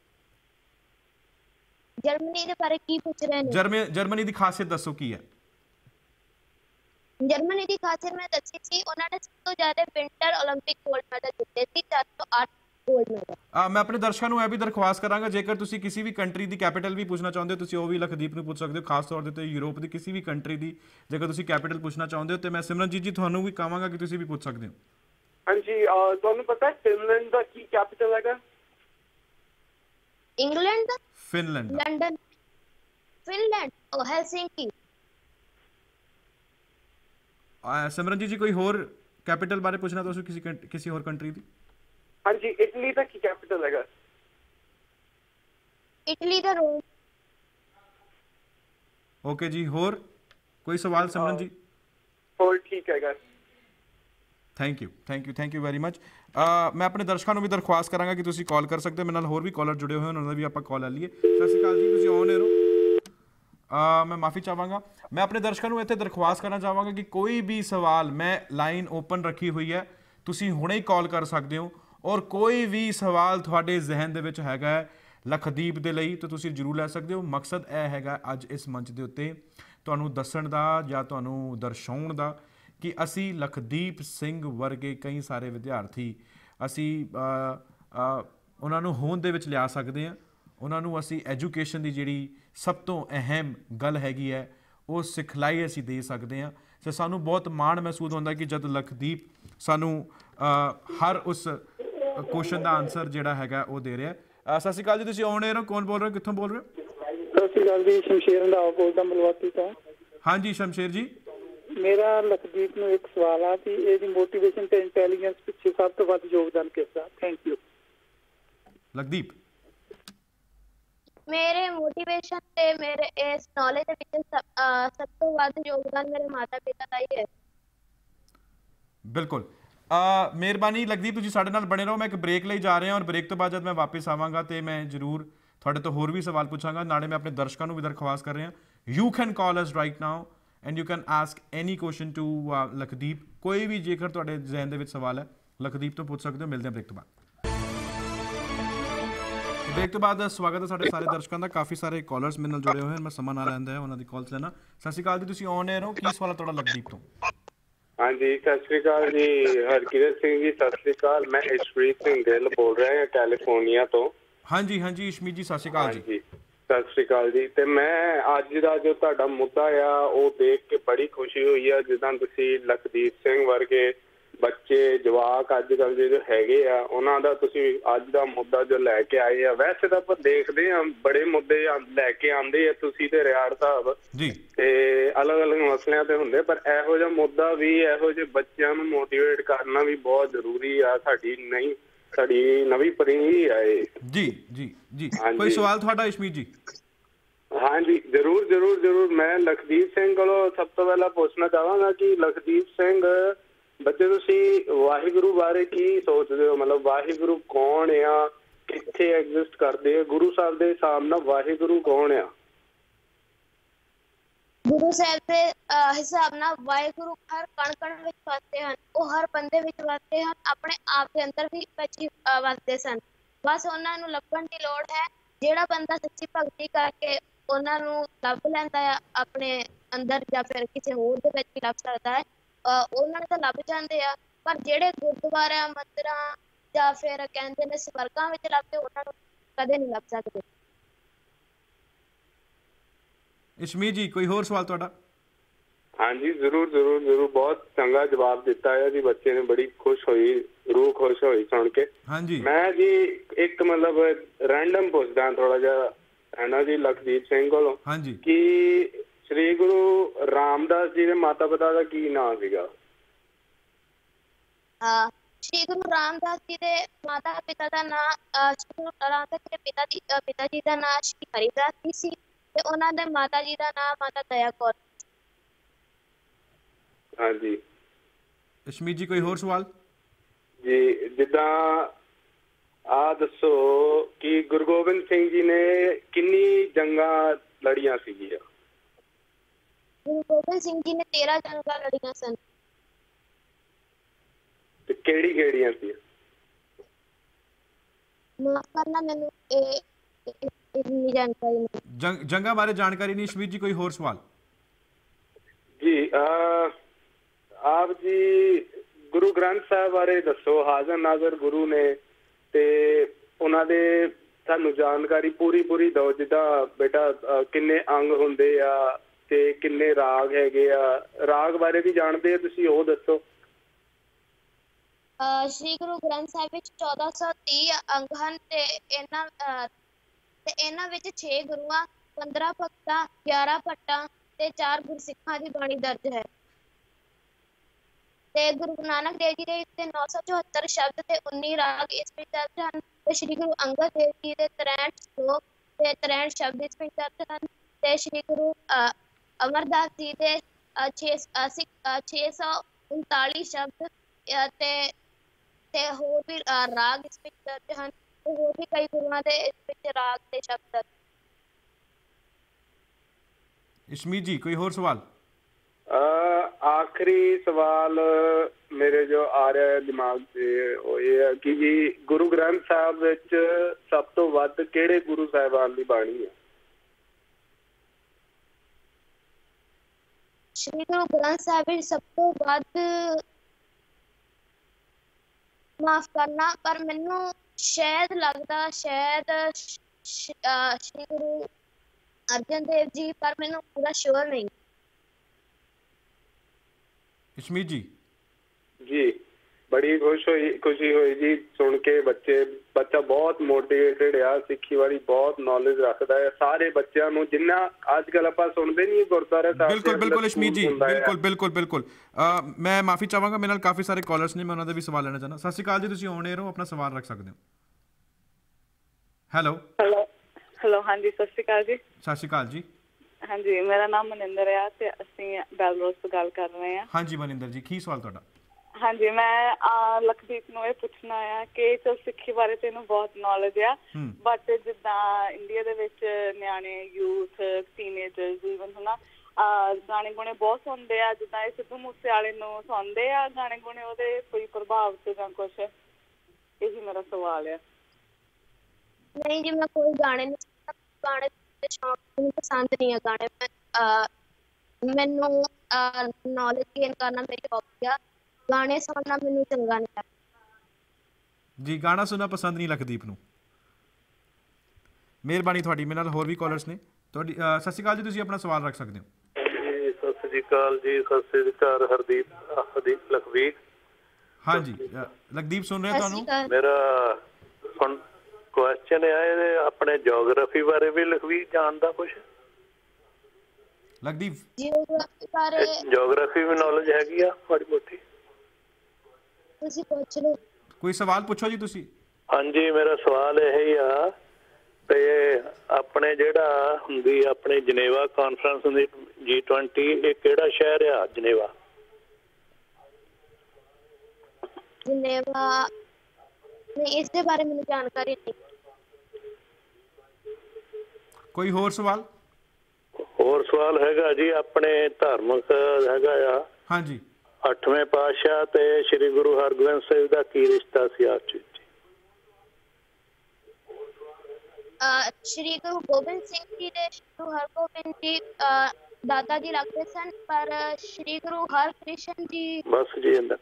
ਜਰਮਨੀ ਦੇ ਬਾਰੇ ਕੀ ਪੁੱਛ ਰਹੇ ਨੇ? ਜਰਮਨੀ ਦੀ ਖਾਸੀਅਤ ਦੱਸੋ ਕੀ ਹੈ? ਜਰਮਨੀ ਦੀ ਖਾਸੀਅਤ ਮੈਂ ਦੱਸੀ ਸੀ, ਉਹਨਾਂ ਨੇ ਸਭ ਤੋਂ ਜ਼ਿਆਦਾ ਵਿੰਟਰ 올림픽 ਗੋਲਡ ਮੈਡਲ ਜਿੱਤੇ ਸੀ, 408 ਗੋਲਡ ਮੈਡਲ। ਮੈਂ ਆਪਣੇ ਦਰਸ਼ਕਾਂ ਨੂੰ ਇਹ ਵੀ ਦਰਖਾਸਤ ਕਰਾਂਗਾ, ਜੇਕਰ ਤੁਸੀਂ ਕਿਸੇ ਵੀ ਕੰਟਰੀ ਦੀ ਕੈਪੀਟਲ ਵੀ ਪੁੱਛਣਾ ਚਾਹੁੰਦੇ ਹੋ ਤੁਸੀਂ ਉਹ ਵੀ ਲਖਦੀਪ ਨੂੰ ਪੁੱਛ ਸਕਦੇ ਹੋ, ਖਾਸ ਤੌਰ ਤੇ ਯੂਰਪ ਦੀ ਕਿਸੇ ਵੀ ਕੰਟਰੀ ਦੀ ਜੇਕਰ ਤੁਸੀਂ ਕੈਪੀਟਲ ਪੁੱਛਣਾ ਚਾਹੁੰਦੇ ਹੋ। ਤੇ ਮੈਂ ਸਿਮਰਨਜੀਤ ਜੀ ਤੁਹਾਨੂੰ ਵੀ ਕਹਾਂਗਾ ਕਿ ਤੁਸੀਂ ਵੀ ਪੁੱਛ ਸਕਦੇ ਹੋ। ਹਾਂਜੀ, ਤੁਹਾਨੂੰ ਪਤਾ ਫਿਨਲੈਂਡ ਦਾ ਕੀ ਕੈਪੀਟਲ ਹੈਗਾ? ਇੰਗਲੈਂਡ ਦਾ? ਫਿਨਲੈਂਡ ਦਾ? ਲੰਡਨ। ਫਿਨਲੈਂਡ, ਉਹ ਹੈਲਸਿੰਕੀ। ਸਿਮਰਨਜੀਤ ਜੀ, ਕੋਈ ਹੋਰ ਕੈਪੀਟਲ ਬਾਰੇ ਪੁੱਛਣਾ ਤੁਸੀਂ ਕਿਸੇ ਹੋਰ ਕੰਟਰੀ ਦੀ? ਹਾਂਜੀ, ਇਟਲੀ ਦਾ ਕੀ ਕੈਪੀਟਲ ਹੈਗਾ? ਇਟਲੀ ਦਾ ਰੋਮ। ਓਕੇ ਜੀ, ਹੋਰ ਕੋਈ ਸਵਾਲ ਸਿਮਰਨ ਜੀ? ਹੋਰ ਠੀਕ ਹੈਗਾ। Thank you very much. ਮੈਂ ਆਪਣੇ ਦਰਸ਼ਕਾਂ ਨੂੰ ਵੀ ਦਰਖਾਸਤ ਕਰਾਂਗਾ ਕਿ ਤੁਸੀਂ ਕਾਲ ਕਰ ਸਕਦੇ ਹੋ। ਮੇਰੇ ਨਾਲ ਹੋਰ ਵੀ ਕਾਲਰ ਜੁੜੇ ਹੋਏ ਉਹਨਾਂ ਦਾ ਵੀ ਆਪਾਂ ਕਾਲ ਲੈ ਲਈਏ। ਸਤਿ ਸ਼੍ਰੀ ਅਕਾਲ ਜੀ, ਤੁਸੀਂ ਔਨ ਏਅਰ ਹੋ। ਮੈਂ ਮਾਫੀ ਚਾਹਾਂਗਾ, ਮੈਂ ਆਪਣੇ ਦਰਸ਼ਕਾਂ ਨੂੰ ਇੱਥੇ ਦਰਖਾਸਤ ਕਰਨਾ ਚਾਹਾਂਗਾ ਕਿ ਕੋਈ ਵੀ ਸਵਾਲ, ਮੈਂ ਲਾਈਨ ਓਪਨ ਰੱਖੀ ਹੋਈ ਹੈ, ਤੁਸੀਂ ਹੁਣੇ ਹੀ ਕਾਲ ਕਰ ਸਕਦੇ ਹੋ। ਔਰ ਕੋਈ ਵੀ ਸਵਾਲ ਤੁਹਾਡੇ ਜ਼ਿਹਨ ਦੇ ਵਿੱਚ ਹੈਗਾ ਹੈ ਲਖਦੀਪ ਦੇ ਲਈ ਤਾਂ ਤੁਸੀਂ ਜ਼ਰੂਰ ਲੈ ਸਕਦੇ ਹੋ। ਮਕਸਦ ਇਹ ਹੈਗਾ ਅੱਜ ਇਸ ਮੰਚ ਦੇ ਉੱਤੇ ਤੁਹਾਨੂੰ ਦੱਸਣ ਦਾ ਜਾਂ ਤੁਹਾਨੂੰ ਦਰਸਾਉਣ ਦਾ ਕਿ ਅਸੀਂ ਲਖਦੀਪ ਸਿੰਘ ਵਰਗੇ ਕਈ ਸਾਰੇ ਵਿਦਿਆਰਥੀ ਅਸੀਂ ਉਹਨਾਂ ਨੂੰ ਹੋਂਦ ਦੇ ਵਿੱਚ ਲਿਆ ਸਕਦੇ ਹਾਂ। ਉਹਨਾਂ ਨੂੰ ਅਸੀਂ ਐਜੂਕੇਸ਼ਨ ਦੀ ਜਿਹੜੀ ਸਭ ਤੋਂ ਅਹਿਮ ਗੱਲ ਹੈਗੀ ਹੈ ਉਹ ਸਿਖਲਾਈ ਅਸੀਂ ਦੇ ਸਕਦੇ ਹਾਂ। ਤੇ ਸਾਨੂੰ ਬਹੁਤ ਮਾਣ ਮਹਿਸੂਸ ਹੁੰਦਾ ਕਿ ਜਦ ਲਖਦੀਪ ਸਾਨੂੰ ਹਰ ਉਸ ਕੁਐਸਚਨ ਦਾ ਆਨਸਰ ਜਿਹੜਾ ਹੈਗਾ ਉਹ ਦੇ ਰਿਹਾ। ਸਤਿ ਸ਼੍ਰੀ ਅਕਾਲ ਜੀ, ਤੁਸੀਂ ਔਨ ਏਅਰ ਹੋ। ਕੌਣ ਬੋਲ ਰਹੇ ਹੋ, ਕਿੱਥੋਂ ਬੋਲ ਰਹੇ ਹੋ? ਸਤਿ ਸ਼੍ਰੀ ਅਕਾਲ ਜੀ, ਸ਼ਮਸ਼ੇਰ ਰੰਧਾਵਾ ਬੋਲਦਾ ਮਲਵਾਤੀ ਤੋਂ। ਹਾਂਜੀ ਸ਼ਮਸ਼ੇਰ ਜੀ, ਮੇਰਾ ਲਖਦੀਪ ਨੂੰ ਇੱਕ ਸਵਾਲ ਆ ਕਿ ਇਹਦੀ ਮੋਟੀਵੇਸ਼ਨ ਤੇ ਇੰਟੈਲੀਜੈਂਸ ਪਿੱਛੇ ਸਭ ਤੋਂ ਵੱਧ ਯੋਗਦਾਨ ਕਿਸਦਾ? Thank you. ਲਖਦੀਪ? ਮੇਰੇ ਮੋਟੀਵੇਸ਼ਨ ਤੇ ਮੇਰੇ ਇਸ ਨੌਲੇਜ ਦੇ ਵਿੱਚ ਸਭ ਤੋਂ ਵੱਧ ਯੋਗਦਾਨ ਮੇਰੇ ਮਾਤਾ ਪਿਤਾ ਦਾ ਹੀ ਹੈ। ਬਿਲਕੁਲ, ਮਿਹਰਬਾਨੀ ਲਖਦੀਪ, ਤੁਸੀਂ ਸਾਡੇ ਨਾਲ ਬਣੇ ਰਹੋ। ਮੈਂ ਇੱਕ ਬ੍ਰੇਕ ਲਈ ਜਾ ਰਿਹਾ ਔਰ ਬ੍ਰੇਕ ਤੋਂ ਬਾਅਦ ਜਦ ਮੈਂ ਵਾਪਸ ਆਵਾਂਗਾ ਤੇ ਮੈਂ ਜ਼ਰੂਰ ਤੁਹਾਡੇ ਤੋਂ ਹੋਰ ਵੀ ਸਵਾਲ ਪੁੱਛਾਂਗਾ। ਨਾਲੇ ਮੈਂ ਆਪਣੇ ਦਰਸ਼ਕਾਂ ਨੂੰ ਵੀ ਦਰਖਾਸਤ ਕਰ ਰਿਹਾ, you can call us right now and you can ask any question to Lakhdeep. ਕੋਈ ਵੀ ਜੇਕਰ ਤੁਹਾਡੇ ਜ਼ਿਹਨ ਦੇ ਵਿੱਚ ਸਵਾਲ ਹੈ ਲਖਦੀਪ ਤੋਂ ਪੁੱਛ ਸਕਦੇ ਹੋ। ਮਿਲਦੇ ਹਾਂ ਬ੍ਰੇਕ ਤੋਂ ਬਾਅਦ। ਬ੍ਰੇਕ ਤੋਂ ਬਾਅਦ ਸਵਾਗਤ ਹੈ ਸਾਡੇ ਸਾਰੇ ਦਰਸ਼ਕਾਂ ਦਾ। ਕਾਫੀ ਸਾਰੇ ਕਾਲਰਸ ਮੇਰੇ ਨਾਲ ਜੁੜੇ ਹੋਏ ਹਨ, ਮੈਂ ਸਮਾਂ ਨਾ ਲੈਂਦਾ ਹੈ ਉਹਨਾਂ ਦੀ ਕਾਲਸ ਲੈਣਾ। ਸਤਿ ਸ਼੍ਰੀ ਅਕਾਲ ਜੀ, ਤੁਸੀਂ ਔਨ 에ਅਰ ਹੋ। ਕੀ ਸਵਾਲ ਹੈ ਤੁਹਾਡਾ ਲਖਦੀਪ ਤੋਂ? ਹਾਂਜੀ, ਸਤਿ ਸ਼੍ਰੀ ਅਕਾਲ ਜੀ ਹਰਕਿਰਤ ਸਿੰਘ ਜੀ। ਸਤਿ ਸ਼੍ਰੀ ਅਕਾਲ, ਮੈਂ ਇਸ਼ਪ੍ਰੀਤ ਸਿੰਘ ਗਿੱਲ ਬੋਲ ਰਿਹਾ ਹਾਂ ਕੈਲੀਫੋਰਨੀਆ ਤੋਂ। ਹਾਂਜੀ ਹਾਂਜੀ ਇਸ਼ਮੀਤ ਜੀ, ਸਤਿ ਸ਼੍ਰੀ ਅਕਾਲ ਜੀ। ਹਾਂਜੀ, ਸਤਿ ਸ਼੍ਰੀ ਅਕਾਲ ਜੀ। ਤੇ ਮੈਂ ਅੱਜ ਦਾ ਜੋ ਤੁਹਾਡਾ ਮੁੱਦਾ ਆ ਉਹ ਦੇਖ ਕੇ ਬੜੀ ਖੁਸ਼ੀ ਹੋਈ ਆ, ਜਿੱਦਾਂ ਤੁਸੀਂ ਲਖਦੀਪ ਸਿੰਘ ਵਰਗੇ ਬੱਚੇ ਜਵਾਕ ਅੱਜ ਕੱਲ੍ਹ ਦੇ ਜੋ ਹੈਗੇ ਆ ਉਹਨਾਂ ਦਾ ਤੁਸੀਂ ਅੱਜ ਦਾ ਮੁੱਦਾ ਜੋ ਲੈ ਕੇ ਆਏ ਆ। ਵੈਸੇ ਤਾਂ ਆਪਾਂ ਦੇਖਦੇ ਹਾਂ ਬੜੇ ਮੁੱਦੇ ਲੈ ਕੇ ਆਉਂਦੇ ਆ ਤੁਸੀਂ ਤੇ ਰਿਆੜ ਸਾਹਿਬ ਜੀ, ਤੇ ਅਲੱਗ ਅਲੱਗ ਮਸਲਿਆਂ ਤੇ ਹੁੰਦੇ, ਪਰ ਇਹੋ ਜਿਹਾ ਮੁੱਦਾ ਵੀ ਇਹੋ ਜਿਹੇ ਬੱਚਿਆਂ ਨੂੰ ਮੋਟੀਵੇਟ ਕਰਨਾ ਵੀ ਬਹੁਤ ਜ਼ਰੂਰੀ ਆ। ਸਾਡੀ ਨਵੀਂ ਪੀੜ੍ਹੀ ਆ ਇਹ। ਜੀ ਜੀ ਜੀ, ਕੋਈ ਸਵਾਲ ਤੁਹਾਡਾ ਇਸ਼ਮੀਤ ਜੀ? ਹਾਂਜੀ, ਜ਼ਰੂਰ। ਮੈਂ ਲਖਦੀਪ ਸਿੰਘ ਕੋਲੋਂ ਸਭ ਤੋਂ ਪਹਿਲਾਂ ਪੁੱਛਣਾ ਚਾਹਾਂਗਾ ਕਿ ਲਖਦੀਪ ਸਿੰਘ ਬੱਚੇ, ਤੁਸੀਂ ਵਾਹਿਗੁਰੂ ਬਾਰੇ ਕੀ ਸੋਚਦੇ ਹੋ? ਮਤਲਬ ਵਾਹਿਗੁਰੂ ਕੌਣ ਆ, ਕਿੱਥੇ ਐਗਜ਼ਿਸਟ ਕਰਦੇ ਆ? ਗੁਰੂ ਸਾਹਿਬ ਦੇ ਹਿਸਾਬ ਨਾਲ ਵਾਹਿਗੁਰੂ ਕੌਣ ਆ? ਗੁਰੂ ਸਾਹਿਬ ਦੇ ਹਿਸਾਬ ਨਾਲ ਵਾਹਿਗੁਰੂ ਹਰ ਕਣ ਕਣ ਵਿੱਚ ਵਸਦੇ ਹਨ। ਉਹ ਹਰ ਬੰਦੇ ਵਿੱਚ ਵਸਦੇ ਹਨ, ਆਪਣੇ ਆਪ ਦੇ ਅੰਦਰ ਵੀ ਵਸਦੇ ਸਨ। ਬਸ ਉਹਨਾਂ ਨੂੰ ਲੱਭਣ ਦੀ ਲੋੜ ਹੈ। ਜਿਹੜਾ ਬੰਦਾ ਸੱਚੀ ਭਗਤੀ ਕਰਕੇ ਉਹਨਾਂ ਨੂੰ ਲੱਭ ਲੈਂਦਾ ਆ ਆਪਣੇ ਅੰਦਰ ਜਾਂ ਫਿਰ ਕਿਸੇ ਹੋਰ ਦੇ ਵਿੱਚ ਵੀ ਲੱਭ ਸਕਦਾ ਹੈ, ਉਹਨਾਂ ਨੂੰ ਤਾਂ ਲੱਭ ਜਾਂਦੇ ਆ। ਪਰ ਜਿਹੜੇ ਗੁਰਦੁਆਰਿਆਂ ਮੰਦਿਰਾਂ ਜਾਂ ਫਿਰ ਕਹਿੰਦੇ ਨੇ ਸਵਰਗਾਂ ਵਿੱਚ ਲੱਭਦੇ, ਉਹਨਾਂ ਨੂੰ ਕਦੇ ਨਹੀਂ ਲੱਭ ਸਕਦੇ। ਇਸ਼ਮੀਤ ਜੀ, ਕੋਈ ਹੋਰ ਸਵਾਲ ਤੁਹਾਡਾ? ਹਾਂਜੀ, ਜ਼ਰੂਰ। ਬਹੁਤ ਚੰਗਾ ਜਵਾਬ ਦਿੱਤਾ ਹੈ ਜੀ। ਬੱਚੇ ਨੇ ਬੜੀ ਖੁਸ਼ ਹੋਈ, ਰੂਹ ਖੁਸ਼ ਹੋਈ ਸੁਣ ਕੇ। ਹਾਂਜੀ, ਮੈਂ ਜੀ ਇੱਕ ਮਤਲਬ ਰੈਂਡਮ ਪੁੱਛਦਾ ਥੋੜਾ ਜਿਹਾ ਹੈ ਨਾ ਜੀ ਲਖਦੀਪ ਸਿੰਘ ਕੋਲੋਂ। ਹਾਂਜੀ, ਕਿ ਸ੍ਰੀ ਗੁਰੂ ਰਾਮਦਾਸ ਜੀ ਦੇ ਮਾਤਾ ਪਿਤਾ ਦਾ ਕੀ ਨਾਂ ਸੀਗਾ? ਸ਼੍ਰੀ ਗੁਰੂ ਰਾਮਦਾਸ ਜੀ ਦੇ ਮਾਤਾ ਪਿਤਾ ਦਾ ਨਾਂ ਸ਼੍ਰੀ ਗੁਰੂ ਰਾਮਦਾਸ ਜੀ ਦੇ ਪਿਤਾ ਜੀ ਦਾ ਨਾਂ ਸ਼੍ਰੀ ਹਰਿਦਾਸ ਜੀ ਸੀ ਤੇ ਉਹਨਾਂ ਦੇ ਮਾਤਾ ਜੀ ਦਾ ਨਾਮ ਮਾਤਾ ਦਇਆ ਕੌਰ। ਹਾਂਜੀ, ਇਸ਼ਮੀਤ ਜੀ, ਕੋਈ ਹੋਰ ਸਵਾਲ? ਜੀ, ਜਿੱਦਾਂ ਆ ਦੱਸੋ ਕਿ ਗੁਰੂ ਗੋਬਿੰਦ ਸਿੰਘ ਜੀ ਨੇ ਕਿੰਨੀ ਜੰਗਾਂ ਲੜੀਆਂ ਸੀਗੀਆਂ? ਗੁਰੂ ਗੋਬਿੰਦ ਸਿੰਘ ਜੀ ਨੇ 13 ਜੰਗਾਂ ਲੜੀਆਂ ਸਨ। ਤੇ ਕਿਹੜੀਆਂ ਸੀ? ਮਾਫ ਕਰਨਾ, ਮੈਨੂੰ ਇੰਨੀ ਜਾਣਕਾਰੀ ਨਹੀਂ। ਜੰਗਾਂ ਬਾਰੇ ਜਾਣਕਾਰੀ ਨਹੀਂ। ਇਸ਼ਮੀਤ ਜੀ, ਕੋਈ ਹੋਰ ਸਵਾਲ? ਜੀ, ਆਪ ਜੀ ਗੁਰੂ ਗ੍ਰੰਥ ਸਾਹਿਬ ਬਾਰੇ ਦੱਸੋ। ਹਾਜ਼ਰ ਨਾਜ਼ਰ ਗੁਰੂ ਨੇ ਤੇ ਉਹਨਾਂ ਦੇ ਸਾਨੂੰ ਜਾਣਕਾਰੀ ਪੂਰੀ ਦਿਓ। ਜਿੱਦਾਂ ਬੇਟਾ ਕਿੰਨੇ ਅੰਗ ਹੁੰਦੇ ਆ ਤੇ ਕਿੰਨੇ ਰਾਗ ਹੈਗੇ ਆ? ਰਾਗ ਬਾਰੇ ਵੀ ਜਾਣਦੇ ਆ ਤੁਸੀਂ, ਉਹ ਦੱਸੋ। ਸ਼੍ਰੀ ਗੁਰੂ ਗ੍ਰੰਥ ਸਾਹਿਬ ਵਿੱਚ 1430 ਅੰਗ ਹਨ ਤੇ ਇਹਨਾਂ ਵਿੱਚ 6 ਗੁਰੂਆਂ, 15 ਭਗਤਾਂ, 11 ਭੱਟਾਂ ਤੇ 4 ਗੁਰਸਿੱਖਾਂ ਦੀ ਬਾਣੀ ਦਰਜ ਹੈ। ਤੇ ਗੁਰੂ ਨਾਨਕ ਦੇਵ ਜੀ ਦੇ 974 ਸ਼ਬਦ ਤੇ 19 ਰਾਗ ਇਸ ਵਿੱਚ ਦਰਜ ਹਨ ਤੇ ਸ਼੍ਰੀ ਗੁਰੂ ਅੰਗਦ ਦੇਵ ਜੀ ਦੇ 63 ਸ਼ਲੋਕ ਤੇ 63 ਸ਼ਬਦ ਇਸ ਵਿੱਚ ਦਰਜ ਹਨ ਤੇ ਸ਼੍ਰੀ ਗੁਰੂ ਅਮਰਦਾਸ ਜੀ ਦੇ 639 ਸ਼ਬਦ ਤੇ ਹੋਰ ਵੀ ਰਾਗ ਇਸ ਵਿੱਚ ਦਰਜ ਹਨ ਤੇ ਹੋਰ ਵੀ ਕਈ ਗੁਰੂਆਂ ਦੇ ਇਸ ਵਿੱਚ ਰਾਗ ਤੇ ਸ਼ਬਦ। ਇਸ਼ਮੀਤ ਜੀ, ਕੋਈ ਹੋਰ ਸਵਾਲ? ਆਖਰੀ ਸਵਾਲ ਮੇਰੇ ਜੋ ਆ ਰਿਹਾ ਦਿਮਾਗ 'ਚ ਉਹ ਇਹ ਹੈ ਕਿ ਜੀ ਗੁਰੂ ਗ੍ਰੰਥ ਸਾਹਿਬ ਵਿੱਚ ਸਭ ਤੋਂ ਵੱਧ ਕਿਹੜੇ ਗੁਰੂ ਸਾਹਿਬਾਨ ਦੀ ਬਾਣੀ ਹੈ? ਸ਼੍ਰੀ ਗੁਰੂ ਗ੍ਰੰਥ ਸਾਹਿਬ ਵਿੱਚ ਸਭ ਤੋਂ ਵੱਧ, ਮਾਫ ਕਰਨਾ ਪਰ ਮੈਨੂੰ ਸ਼ਾਇਦ ਲੱਗਦਾ ਸ਼੍ਰੀ ਗੁਰੂ ਅਰਜਨ ਦੇਵ ਜੀ, ਪਰ ਮੈਨੂੰ ਪੂਰਾ ਸ਼ੋਰ ਨਹੀਂ। ਇਸ਼ਮੀਤ ਜੀ? ਜੀ, ਬੜੀ ਖੁਸ਼ੀ ਹੋਈ ਜੀ ਸੁਣ ਕੇ। ਬੱਚਾ ਬਹੁਤ ਮੋਟੀਵੇਟਡ ਆ, ਸਿੱਖੀ ਵਾਲੀ ਬਹੁਤ ਨੌਲੇਜ ਰੱਖਦਾ ਹੈ। ਸਾਰੇ ਬੱਚਿਆਂ ਨੂੰ ਜਿੰਨਾ ਅੱਜ ਕੱਲ ਆਪਾਂ ਸੁਣਦੇ ਨਹੀਂ ਗੁਰਦੁਆਰਾ ਸਾਹਿਬ। ਬਿਲਕੁਲ ਇਸ਼ਮੀਤ ਜੀ, ਬਿਲਕੁਲ। ਮੈਂ ਮਾਫੀ ਚਾਹਾਂਗਾ, ਮੇਰੇ ਨਾਲ ਕਾਫੀ ਸਾਰੇ ਕਾਲਰਸ ਨੇ, ਮੈਂ ਉਹਨਾਂ ਦਾ ਵੀ ਸਵਾਲ ਲੈਣਾ ਚਾਹੁੰਦਾ। ਸਤਿ ਸ਼੍ਰੀ ਅਕਾਲ ਜੀ, ਤੁਸੀਂ ਔਨ 에ਅਰ ਹੋ, ਆਪਣਾ ਸਵਾਲ ਰੱਖ ਸਕਦੇ ਹੋ। ਹੈਲੋ ਹੈਲੋ ਹਾਂਜੀ ਸਤਿ ਸ਼੍ਰੀ ਅਕਾਲ ਜੀ। ਸਤਿ ਸ਼੍ਰੀ ਅਕਾਲ ਜੀ। ਹਾਂਜੀ ਮੇਰਾ ਨਾਮ ਮਨਿੰਦਰ ਆ ਤੇ ਅਸੀਂ ਬੈਲਰੋਸ ਤੋਂ ਗੱਲ ਕਰ ਰਹੇ ਹਾਂ। ਹਾਂਜੀ ਮਨਿੰਦਰ ਜੀ, ਕੀ ਸਵਾਲ ਤੁਹਾਡਾ? ਹਾਂਜੀ ਮੈਂ ਲਖਦੀਪ ਨੂੰ ਇਹ ਪੁੱਛਣਾ ਆ ਕਿ ਚਲ ਸਿੱਖੀ ਬਾਰੇ ਤੈਨੂੰ ਬਹੁਤ ਨੌਲੇਜ ਆ, ਬਟ ਜਿੱਦਾਂ ਇੰਡੀਆ ਦੇ ਵਿੱਚ ਨਿਆਣੇ ਯੂਥ ਟੀਨੇਜਰਸ ਈਵਨ ਹਨਾ ਗਾਣੇ ਗੁਣੇ ਬਹੁਤ ਸੁਣਦੇ ਆ, ਜਿੱਦਾਂ ਇਹ ਸਿੱਧੂ ਮੂਸੇਵਾਲੇ ਨੂੰ ਸੁਣਦੇ ਆ ਗਾਣੇ ਗੁਣੇ, ਉਹਦੇ ਕੋਈ ਪ੍ਰਭਾਵ ਤੇ ਜਾਂ ਕੁਛ? ਇਹੀ ਮੇਰਾ ਸਵਾਲ ਆ। ਨਹੀਂ ਜੀ, ਮੈਂ ਕੋਈ ਗਾਣੇ ਨਹੀਂ, ਗਾਣੇ ਦੇ ਸ਼ੌਂਕ ਮੈਨੂੰ ਪਸੰਦ ਨਹੀਂ ਆ ਗਾਣੇ। ਮੈਨੂੰ ਨੌਲੇਜ ਗੇਨ ਕਰਨਾ ਮੇਰੀ ਹੌਬੀ ਆ, ਗਾਣੇ ਸੁਣਨਾ ਮੈਨੂੰ ਚੰਗਾ ਨਹੀਂ ਲੱਗਦਾ ਜੀ। ਗਾਣਾ ਸੁਣਨਾ ਪਸੰਦ ਨਹੀਂ ਲਖਦੀਪ ਨੂੰ। ਮਿਹਰਬਾਨੀ ਤੁਹਾਡੀ। ਮੇਰੇ ਨਾਲ ਹੋਰ ਵੀ ਕਾਲਰਸ ਨੇ। ਤੁਹਾਡੀ ਸਤਿ ਸ਼੍ਰੀ ਅਕਾਲ ਜੀ, ਤੁਸੀਂ ਆਪਣਾ ਸਵਾਲ ਰੱਖ ਸਕਦੇ ਹੋ। ਜੀ ਸਤਿ ਸ਼੍ਰੀ ਅਕਾਲ ਜੀ। ਸਤਿ ਸ਼੍ਰੀ ਅਕਾਲ ਹਰਦੀਪ ਲਖਵੀਰ। ਹਾਂਜੀ ਲਖਦੀਪ ਸੁਣ ਰਹੇ ਤੁਹਾਨੂੰ? ਮੇਰਾ ਕੁਐਸਚਨ ਹੈ ਇਹਦੇ ਆਪਣੇ ਜਿਓਗ੍ਰਾਫੀ ਬਾਰੇ ਵੀ ਲਖਵੀਰ ਜਾਣਦਾ ਕੁਛ? ਲਖਦੀਪ ਜਿਓਗ੍ਰਾਫੀ ਵੀ ਨੌਲੇਜ ਹੈਗੀ ਆ ਮਾੜੀ ਮੋਟੀ? ਤੁਸੀਂ ਪੁੱਛ ਲਓ। ਕੋਈ ਸਵਾਲ ਪੁੱਛੋ ਜੀ ਤੁਸੀਂ। ਹਾਂਜੀ ਮੇਰਾ ਸਵਾਲ ਇਹ ਹੀ ਆ ਤੇ ਆਪਣੇ ਜਿਹੜਾ ਹੁੰਦੀ ਆਪਣੇ ਜਨੇਵਾ ਕਾਨਫਰੰਸ ਹੁੰਦੀ G20, ਇਹ ਕਿਹੜਾ ਸ਼ਹਿਰ ਆ ਜਨੇਵਾ? ਜਨੇਵਾ ਨਹੀਂ, ਇਸ ਦੇ ਬਾਰੇ ਮੈਨੂੰ ਜਾਣਕਾਰੀ ਨਹੀਂ। ਕੋਈ ਹੋਰ ਸਵਾਲ? ਹੋਰ ਸਵਾਲ ਹੈਗਾ ਜੀ, ਆਪਣੇ ਧਾਰਮਿਕ ਹੈਗਾ ਆ। ਹਾਂਜੀ 8ਵੇਂ ਪਾਤਸ਼ਾਹ ਤੇ ਸ੍ਰੀ ਗੁਰੂ ਹਰਗੋਬਿੰਦ ਸਾਹਿਬ ਦਾ ਕੀ ਰਿਸ਼ਤਾ ਸੀ ਆਪਸ ਵਿੱਚ? ਸ਼੍ਰੀ ਗੁਰੂ ਗੋਬਿੰਦ ਸਿੰਘ ਜੀ ਤੇ ਗੁਰੂ ਹਰਗੋਬਿੰਦ ਜੀ ਦਾਦਾ ਜੀ ਲੱਗਦੇ ਸਨ, ਪਰ ਸ਼੍ਰੀ ਗੁਰੂ ਹਰਕ੍ਰਿਸ਼ਨ ਜੀ ਬਸ ਜੀ ਇਹਦਾ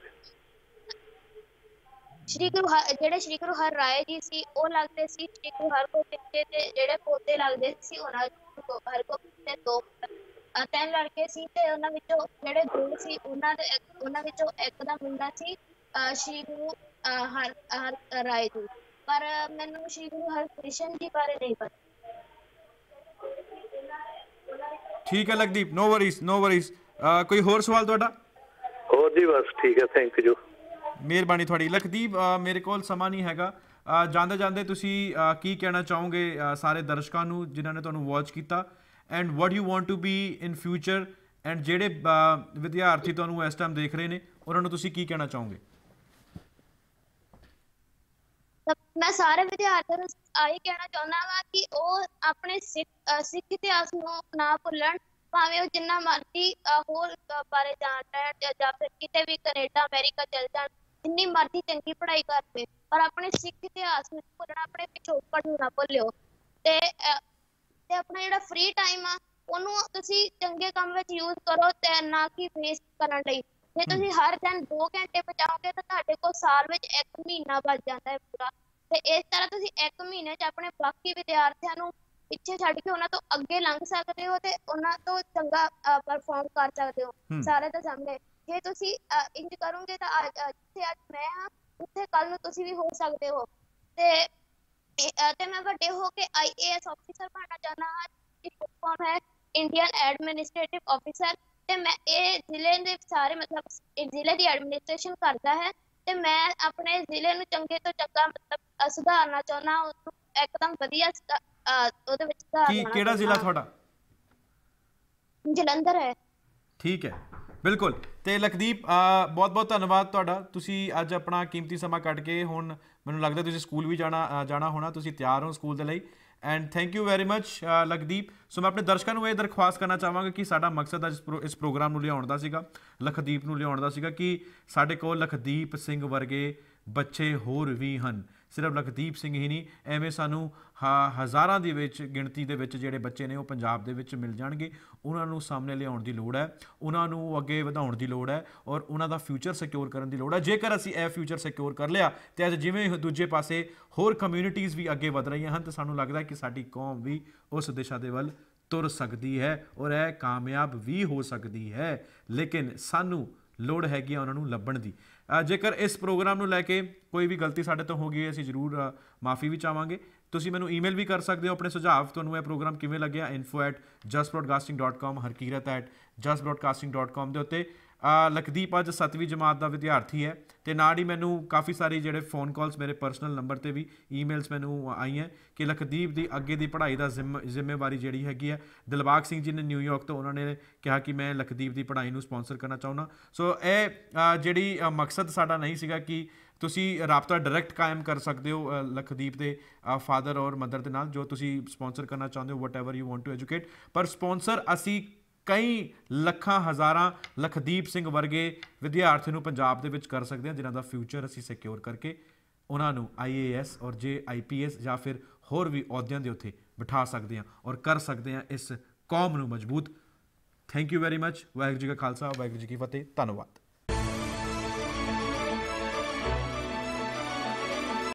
ਸ਼੍ਰੀ ਗੁਰੂ ਹਰ ਰਾਏ ਜੀ ਸੀ, ਉਹ ਲੱਗਦੇ ਸੀ ਸ਼੍ਰੀ ਗੁਰੂ ਹਰਗੋਬਿੰਦ ਜੀ ਦੇ ਜਿਹੜੇ ਪੋਤੇ ਲੱਗਦੇ ਸੀ ਉਹਨਾਂ ਹਰਗੋਬਿੰਦ ਦੇ 3 ਲੜਕੇ ਸੀ ਤੇ ਉਹਨਾਂ ਵਿੱਚੋਂ ਜਿਹੜੇ 2 ਸੀ ਉਹਨਾਂ ਵਿੱਚੋਂ ਇੱਕ ਦਾ ਮੁੰਡਾ ਸੀ ਸ਼੍ਰੀ ਗੁਰੂ ਹਰ ਰਾਏ ਜੀ, ਪਰ ਮੈਨੂੰ ਸ਼੍ਰੀ ਗੁਰੂ ਹਰਕ੍ਰਿਸ਼ਨ ਜੀ ਬਾਰੇ ਨਹੀਂ ਪਤਾ। ਠੀਕ ਹੈ ਲਖਦੀਪ, ਨੋ ਵਰੀਜ਼। ਕੋਈ ਹੋਰ ਸਵਾਲ ਤੁਹਾਡਾ? ਹੋਰ ਜੀ ਬਸ ਠੀਕ ਹੈ, ਥੈਂਕ ਯੂ। ਮਿਹਰਬਾਨੀ ਤੁਹਾਡੀ। ਲਖਦੀਪ ਮੇਰੇ ਕੋਲ ਸਮਾਂ ਨਹੀਂ ਹੈਗਾ, ਜਾਂਦੇ ਤੁਸੀਂ ਕੀ ਕਹਿਣਾ ਚਾਹੋਗੇ ਸਾਰੇ ਦਰਸ਼ਕਾਂ ਨੂੰ ਜਿਨ੍ਹਾਂ ਨੇ ਤੁਹਾਨੂੰ ਵਾਚ ਕੀਤਾ, and what you want to be in future, and ਜਿਹੜੇ ਵਿਦਿਆਰਥੀ ਤੁਹਾਨੂੰ ਇਸ ਟਾਈਮ ਦੇਖ ਰਹੇ ਨੇ ਉਹਨਾਂ ਨੂੰ ਤੁਸੀਂ ਕੀ ਕਹਿਣਾ ਚਾਹੋਗੇ? ਮੈਂ ਸਾਰੇ ਵਿਦਿਆਰਥੀਆਂ ਨੂੰ ਆਹੀ ਕਹਿਣਾ ਚਾਹੁੰਦਾ ਵਾ ਕਿ ਉਹ ਆਪਣੇ ਸਿੱਖ ਇਤਿਹਾਸ ਨੂੰ ਨਾ ਭੁੱਲਣ, ਭਾਵੇਂ ਉਹ ਜਿੰਨਾ ਮਰਜ਼ੀ ਹੋਰ ਬਾਰੇ ਜਾਣ ਲੈਣ ਜਾਂ ਫਿਰ ਕਿਤੇ ਵੀ ਕੈਨੇਡਾ ਅਮਰੀਕਾ ਚਲ ਜਾਣ, ਜਿੰਨੀ ਮਰਜ਼ੀ ਚੰਗੀ ਪੜ੍ਹਾਈ ਕਰਦੇ, ਪਰ ਆਪਣੇ ਸਿੱਖ ਇਤਿਹਾਸ ਨੂੰ ਭੁੱਲਣਾ, ਆਪਣੇ ਪਿਛੋਕੜ ਨੂੰ ਨਾ ਭੁੱਲਿਓ। ਤੇ ਆਪਣਾ ਜਿਹੜਾ ਫ੍ਰੀ ਟਾਈਮ ਆ ਉਹਨੂੰ ਤੁਸੀਂ ਚੰਗੇ ਕੰਮ ਵਿੱਚ ਯੂਜ਼ ਕਰੋ ਤੇ ਨਾ ਕਿ ਵੇਸਟ ਕਰਨ ਲਈ। ਜੇ ਤੁਸੀਂ ਹਰ ਦਿਨ 2 ਘੰਟੇ ਬਚਾਓਗੇ ਤਾਂ ਤੁਹਾਡੇ ਕੋਲ ਸਾਲ ਵਿੱਚ 1 ਮਹੀਨਾ ਬਚ ਜਾਂਦਾ ਹੈ ਪੂਰਾ, ਤੇ ਇਸ ਤਰ੍ਹਾਂ ਤੁਸੀਂ 1 ਮਹੀਨੇ 'ਚ ਆਪਣੇ ਬਾਕੀ ਵਿਦਿਆਰਥੀਆਂ ਨੂੰ ਪਿੱਛੇ ਛੱਡ ਕੇ ਉਹਨਾਂ ਤੋਂ ਅੱਗੇ ਲੰਘ ਸਕਦੇ ਹੋ ਤੇ ਉਹਨਾਂ ਤੋਂ ਚੰਗਾ ਪਰਫਾਰਮ ਕਰ ਸਕਦੇ ਹੋ ਸਾਰਿਆਂ ਦੇ ਸਾਹਮਣੇ। ਜੇ ਤੁਸੀਂ ਇੰਜ ਕਰੋਗੇ ਤਾਂ ਜਿੱਥੇ ਅੱਜ ਮੈਂ ਹਾਂ ਉੱਥੇ ਕੱਲ ਨੂੰ ਤੁਸੀਂ ਵੀ ਹੋ ਸਕਦੇ ਹੋ। ਤੇ ਮੈਂ ਵੱਡੇ ਹੋ ਕੇ IAS ਆਫਿਸਰ ਬਣਨਾ ਚਾਹੁੰਦਾ ਹਾਂ, ਜਿਹਦੀ ਫੁੱਲ ਫਾਰਮ ਹੈ ਇੰਡੀਅਨ ਐਡਮਿਨਿਸਟ੍ਰੇਟਿਵ ਆਫਿਸਰ, ਤੇ ਮੈਂ ਇਹ ਜ਼ਿਲ੍ਹੇ ਦੇ ਸਾਰੇ ਮਤਲਬ ਜ਼ਿਲ੍ਹੇ ਦੀ ਐਡਮਿਨਿਸਟ੍ਰੇਸ਼ਨ ਕਰਦਾ ਹੈ ਤੇ ਮੈਂ ਆਪਣੇ ਜ਼ਿਲ੍ਹੇ ਨੂੰ ਚੰਗੇ ਤੋਂ ਚੰਗਾ ਮਤਲਬ ਸੁਧਾਰਨਾ ਚਾਹੁੰਦਾ, ਉਹਨੂੰ ਇੱਕਦਮ ਵਧੀਆ ਉਹਦੇ ਵਿੱਚ ਸੁਧਾਰਨਾ। ਕਿਹੜਾ ਜ਼ਿਲ੍ਹਾ ਤੁਹਾਡਾ? ਜਲੰਧਰ ਹੈ। ਠੀਕ ਹੈ, ਬਿਲਕੁਲ। ਤੇ ਲਖਦੀਪ ਬਹੁਤ ਧੰਨਵਾਦ ਤੁਹਾਡਾ, ਤੁਸੀਂ ਅੱਜ ਆਪਣਾ ਕੀਮਤੀ ਸਮਾਂ ਕੱਢ ਕੇ, ਹੁਣ ਮੈਨੂੰ ਲੱਗਦਾ ਤੁਸੀਂ ਸਕੂਲ ਵੀ ਜਾਣਾ ਹੋਣਾ, ਤੁਸੀਂ ਤਿਆਰ ਹੋ ਸਕੂਲ ਦੇ ਲਈ, and thank you very much Lakhdeep. So ਮੈਂ ਆਪਣੇ ਦਰਸ਼ਕਾਂ ਨੂੰ ਇਹ ਦਰਖਾਸਤ ਕਰਨਾ ਚਾਹਾਂਗਾ ਕਿ ਸਾਡਾ ਮਕਸਦ ਅੱਜ ਇਸ ਪ੍ਰੋਗਰਾਮ ਨੂੰ ਲਿਆਉਣ ਦਾ ਸੀਗਾ, ਲਖਦੀਪ ਨੂੰ ਲਿਆਉਣ ਦਾ ਸੀਗਾ, ਕਿ ਸਾਡੇ ਕੋਲ ਲਖਦੀਪ ਸਿੰਘ ਵਰਗੇ ਬੱਚੇ ਹੋਰ ਵੀ ਹਨ, ਸਿਰਫ ਲਖਦੀਪ ਸਿੰਘ ਹੀ ਨਹੀਂ, ਐਵੇਂ ਸਾਨੂੰ ਹਜ਼ਾਰਾਂ ਦੀ ਵਿੱਚ ਗਿਣਤੀ ਦੇ ਵਿੱਚ ਜਿਹੜੇ ਬੱਚੇ ਨੇ ਉਹ ਪੰਜਾਬ ਦੇ ਵਿੱਚ ਮਿਲ ਜਾਣਗੇ। ਉਹਨਾਂ ਨੂੰ ਸਾਹਮਣੇ ਲਿਆਉਣ ਦੀ ਲੋੜ ਹੈ, ਉਹਨਾਂ ਨੂੰ ਅੱਗੇ ਵਧਾਉਣ ਦੀ ਲੋੜ ਹੈ, ਔਰ ਉਹਨਾਂ ਦਾ ਫਿਊਚਰ ਸਿਕਿਉਰ ਕਰਨ ਦੀ ਲੋੜ ਹੈ। ਜੇਕਰ ਅਸੀਂ ਇਹ ਫਿਊਚਰ ਸਿਕਿਉਰ ਕਰ ਲਿਆ ਤੇ ਅੱਜ ਜਿਵੇਂ ਦੂਜੇ ਪਾਸੇ ਹੋਰ ਕਮਿਊਨਿਟੀਜ਼ ਵੀ ਅੱਗੇ ਵਧ ਰਹੀਆਂ ਹਨ, ਤਾਂ ਸਾਨੂੰ ਲੱਗਦਾ ਕਿ ਸਾਡੀ ਕੌਮ ਵੀ ਉਸ ਦਿਸ਼ਾ ਦੇ ਵੱਲ ਤੁਰ ਸਕਦੀ ਹੈ ਔਰ ਇਹ ਕਾਮਯਾਬ ਵੀ ਹੋ ਸਕਦੀ ਹੈ। ਲੇਕਿਨ ਸਾਨੂੰ ਲੋੜ ਹੈਗੀ ਆ ਉਹਨਾਂ ਨੂੰ ਲੱਭਣ ਦੀ। ਜੇਕਰ ਇਸ ਪ੍ਰੋਗਰਾਮ ਨੂੰ ਲੈ ਕੇ ਕੋਈ ਵੀ ਗਲਤੀ ਸਾਡੇ ਤੋਂ ਹੋ ਗਈ, ਅਸੀਂ ਜ਼ਰੂਰ ਮਾਫੀ ਵੀ ਚਾਹਾਂਗੇ। ਤੁਸੀਂ ਮੈਨੂੰ ਈਮੇਲ ਵੀ ਕਰ ਸਕਦੇ ਹੋ ਆਪਣੇ ਸੁਝਾਅ, ਤੁਹਾਨੂੰ ਇਹ ਪ੍ਰੋਗਰਾਮ ਕਿਵੇਂ ਲੱਗਿਆ, info@justbroadcasting.com, harkirat@justbroadcasting.com ਦੇ ਉੱਤੇ। ਲਖਦੀਪ ਅੱਜ 7ਵੀਂ ਜਮਾਤ ਦਾ ਵਿਦਿਆਰਥੀ ਹੈ ਤੇ ਨਾਲ ਹੀ ਮੈਨੂੰ ਕਾਫੀ ਸਾਰੀ ਜਿਹੜੇ ਫੋਨ ਕਾਲਸ ਮੇਰੇ ਪਰਸਨਲ ਨੰਬਰ ਤੇ ਵੀ ਈਮੇਲਸ ਮੈਨੂੰ ਆਈਆਂ ਕਿ ਲਖਦੀਪ ਦੀ ਅੱਗੇ ਦੀ ਪੜ੍ਹਾਈ ਦਾ ਜ਼ਿੰਮੇਵਾਰੀ ਜਿਹੜੀ ਹੈਗੀ ਹੈ ਦਿਲਬਾਗ ਸਿੰਘ ਜੀ ਨੇ ਨਿਊਯਾਰਕ ਤੋਂ, ਉਹਨਾਂ ਨੇ ਕਿਹਾ ਕਿ ਮੈਂ ਲਖਦੀਪ ਦੀ ਪੜ੍ਹਾਈ ਨੂੰ ਸਪਾਂਸਰ ਕਰਨਾ ਚਾਹੁੰਦਾ। ਸੋ ਇਹ ਜਿਹੜੀ ਮਕਸਦ ਸਾਡਾ ਨਹੀਂ ਸੀਗਾ ਕਿ ਤੁਸੀਂ ਰਾਬਤਾ ਡਾਇਰੈਕਟ ਕਾਇਮ ਕਰ ਸਕਦੇ ਹੋ ਲਖਦੀਪ ਦੇ ਫਾਦਰ ਔਰ ਮਦਰ ਦੇ ਨਾਲ, ਜੋ ਤੁਸੀਂ ਸਪਾਂਸਰ ਕਰਨਾ ਚਾਹੁੰਦੇ ਹੋ whatever you want to educate, ਪਰ ਸਪਾਂਸਰ ਅਸੀਂ ਕਈ ਲੱਖਾਂ ਹਜ਼ਾਰਾਂ ਲਖਦੀਪ ਸਿੰਘ ਵਰਗੇ ਵਿਦਿਆਰਥੀ ਨੂੰ ਪੰਜਾਬ ਦੇ ਵਿੱਚ ਕਰ ਸਕਦੇ ਹਾਂ, ਜਿਨ੍ਹਾਂ ਦਾ ਫਿਊਚਰ ਅਸੀਂ ਸਿਕਿਉਰ ਕਰਕੇ ਉਹਨਾਂ ਨੂੰ IAS ਔਰ IPS ਜਾਂ ਫਿਰ ਹੋਰ ਵੀ ਅਹੁਦਿਆਂ ਦੇ ਉੱਤੇ ਬਿਠਾ ਸਕਦੇ ਹਾਂ ਔਰ ਕਰ ਸਕਦੇ ਹਾਂ ਇਸ ਕੌਮ ਨੂੰ ਮਜ਼ਬੂਤ। Thank you very much. Waheguru ji ਕਾ ਖਾਲਸਾ, ਵਾਹਿਗੁਰੂ ਜੀ ਕੀ ਫਤਿਹ। ਧੰਨਵਾਦ।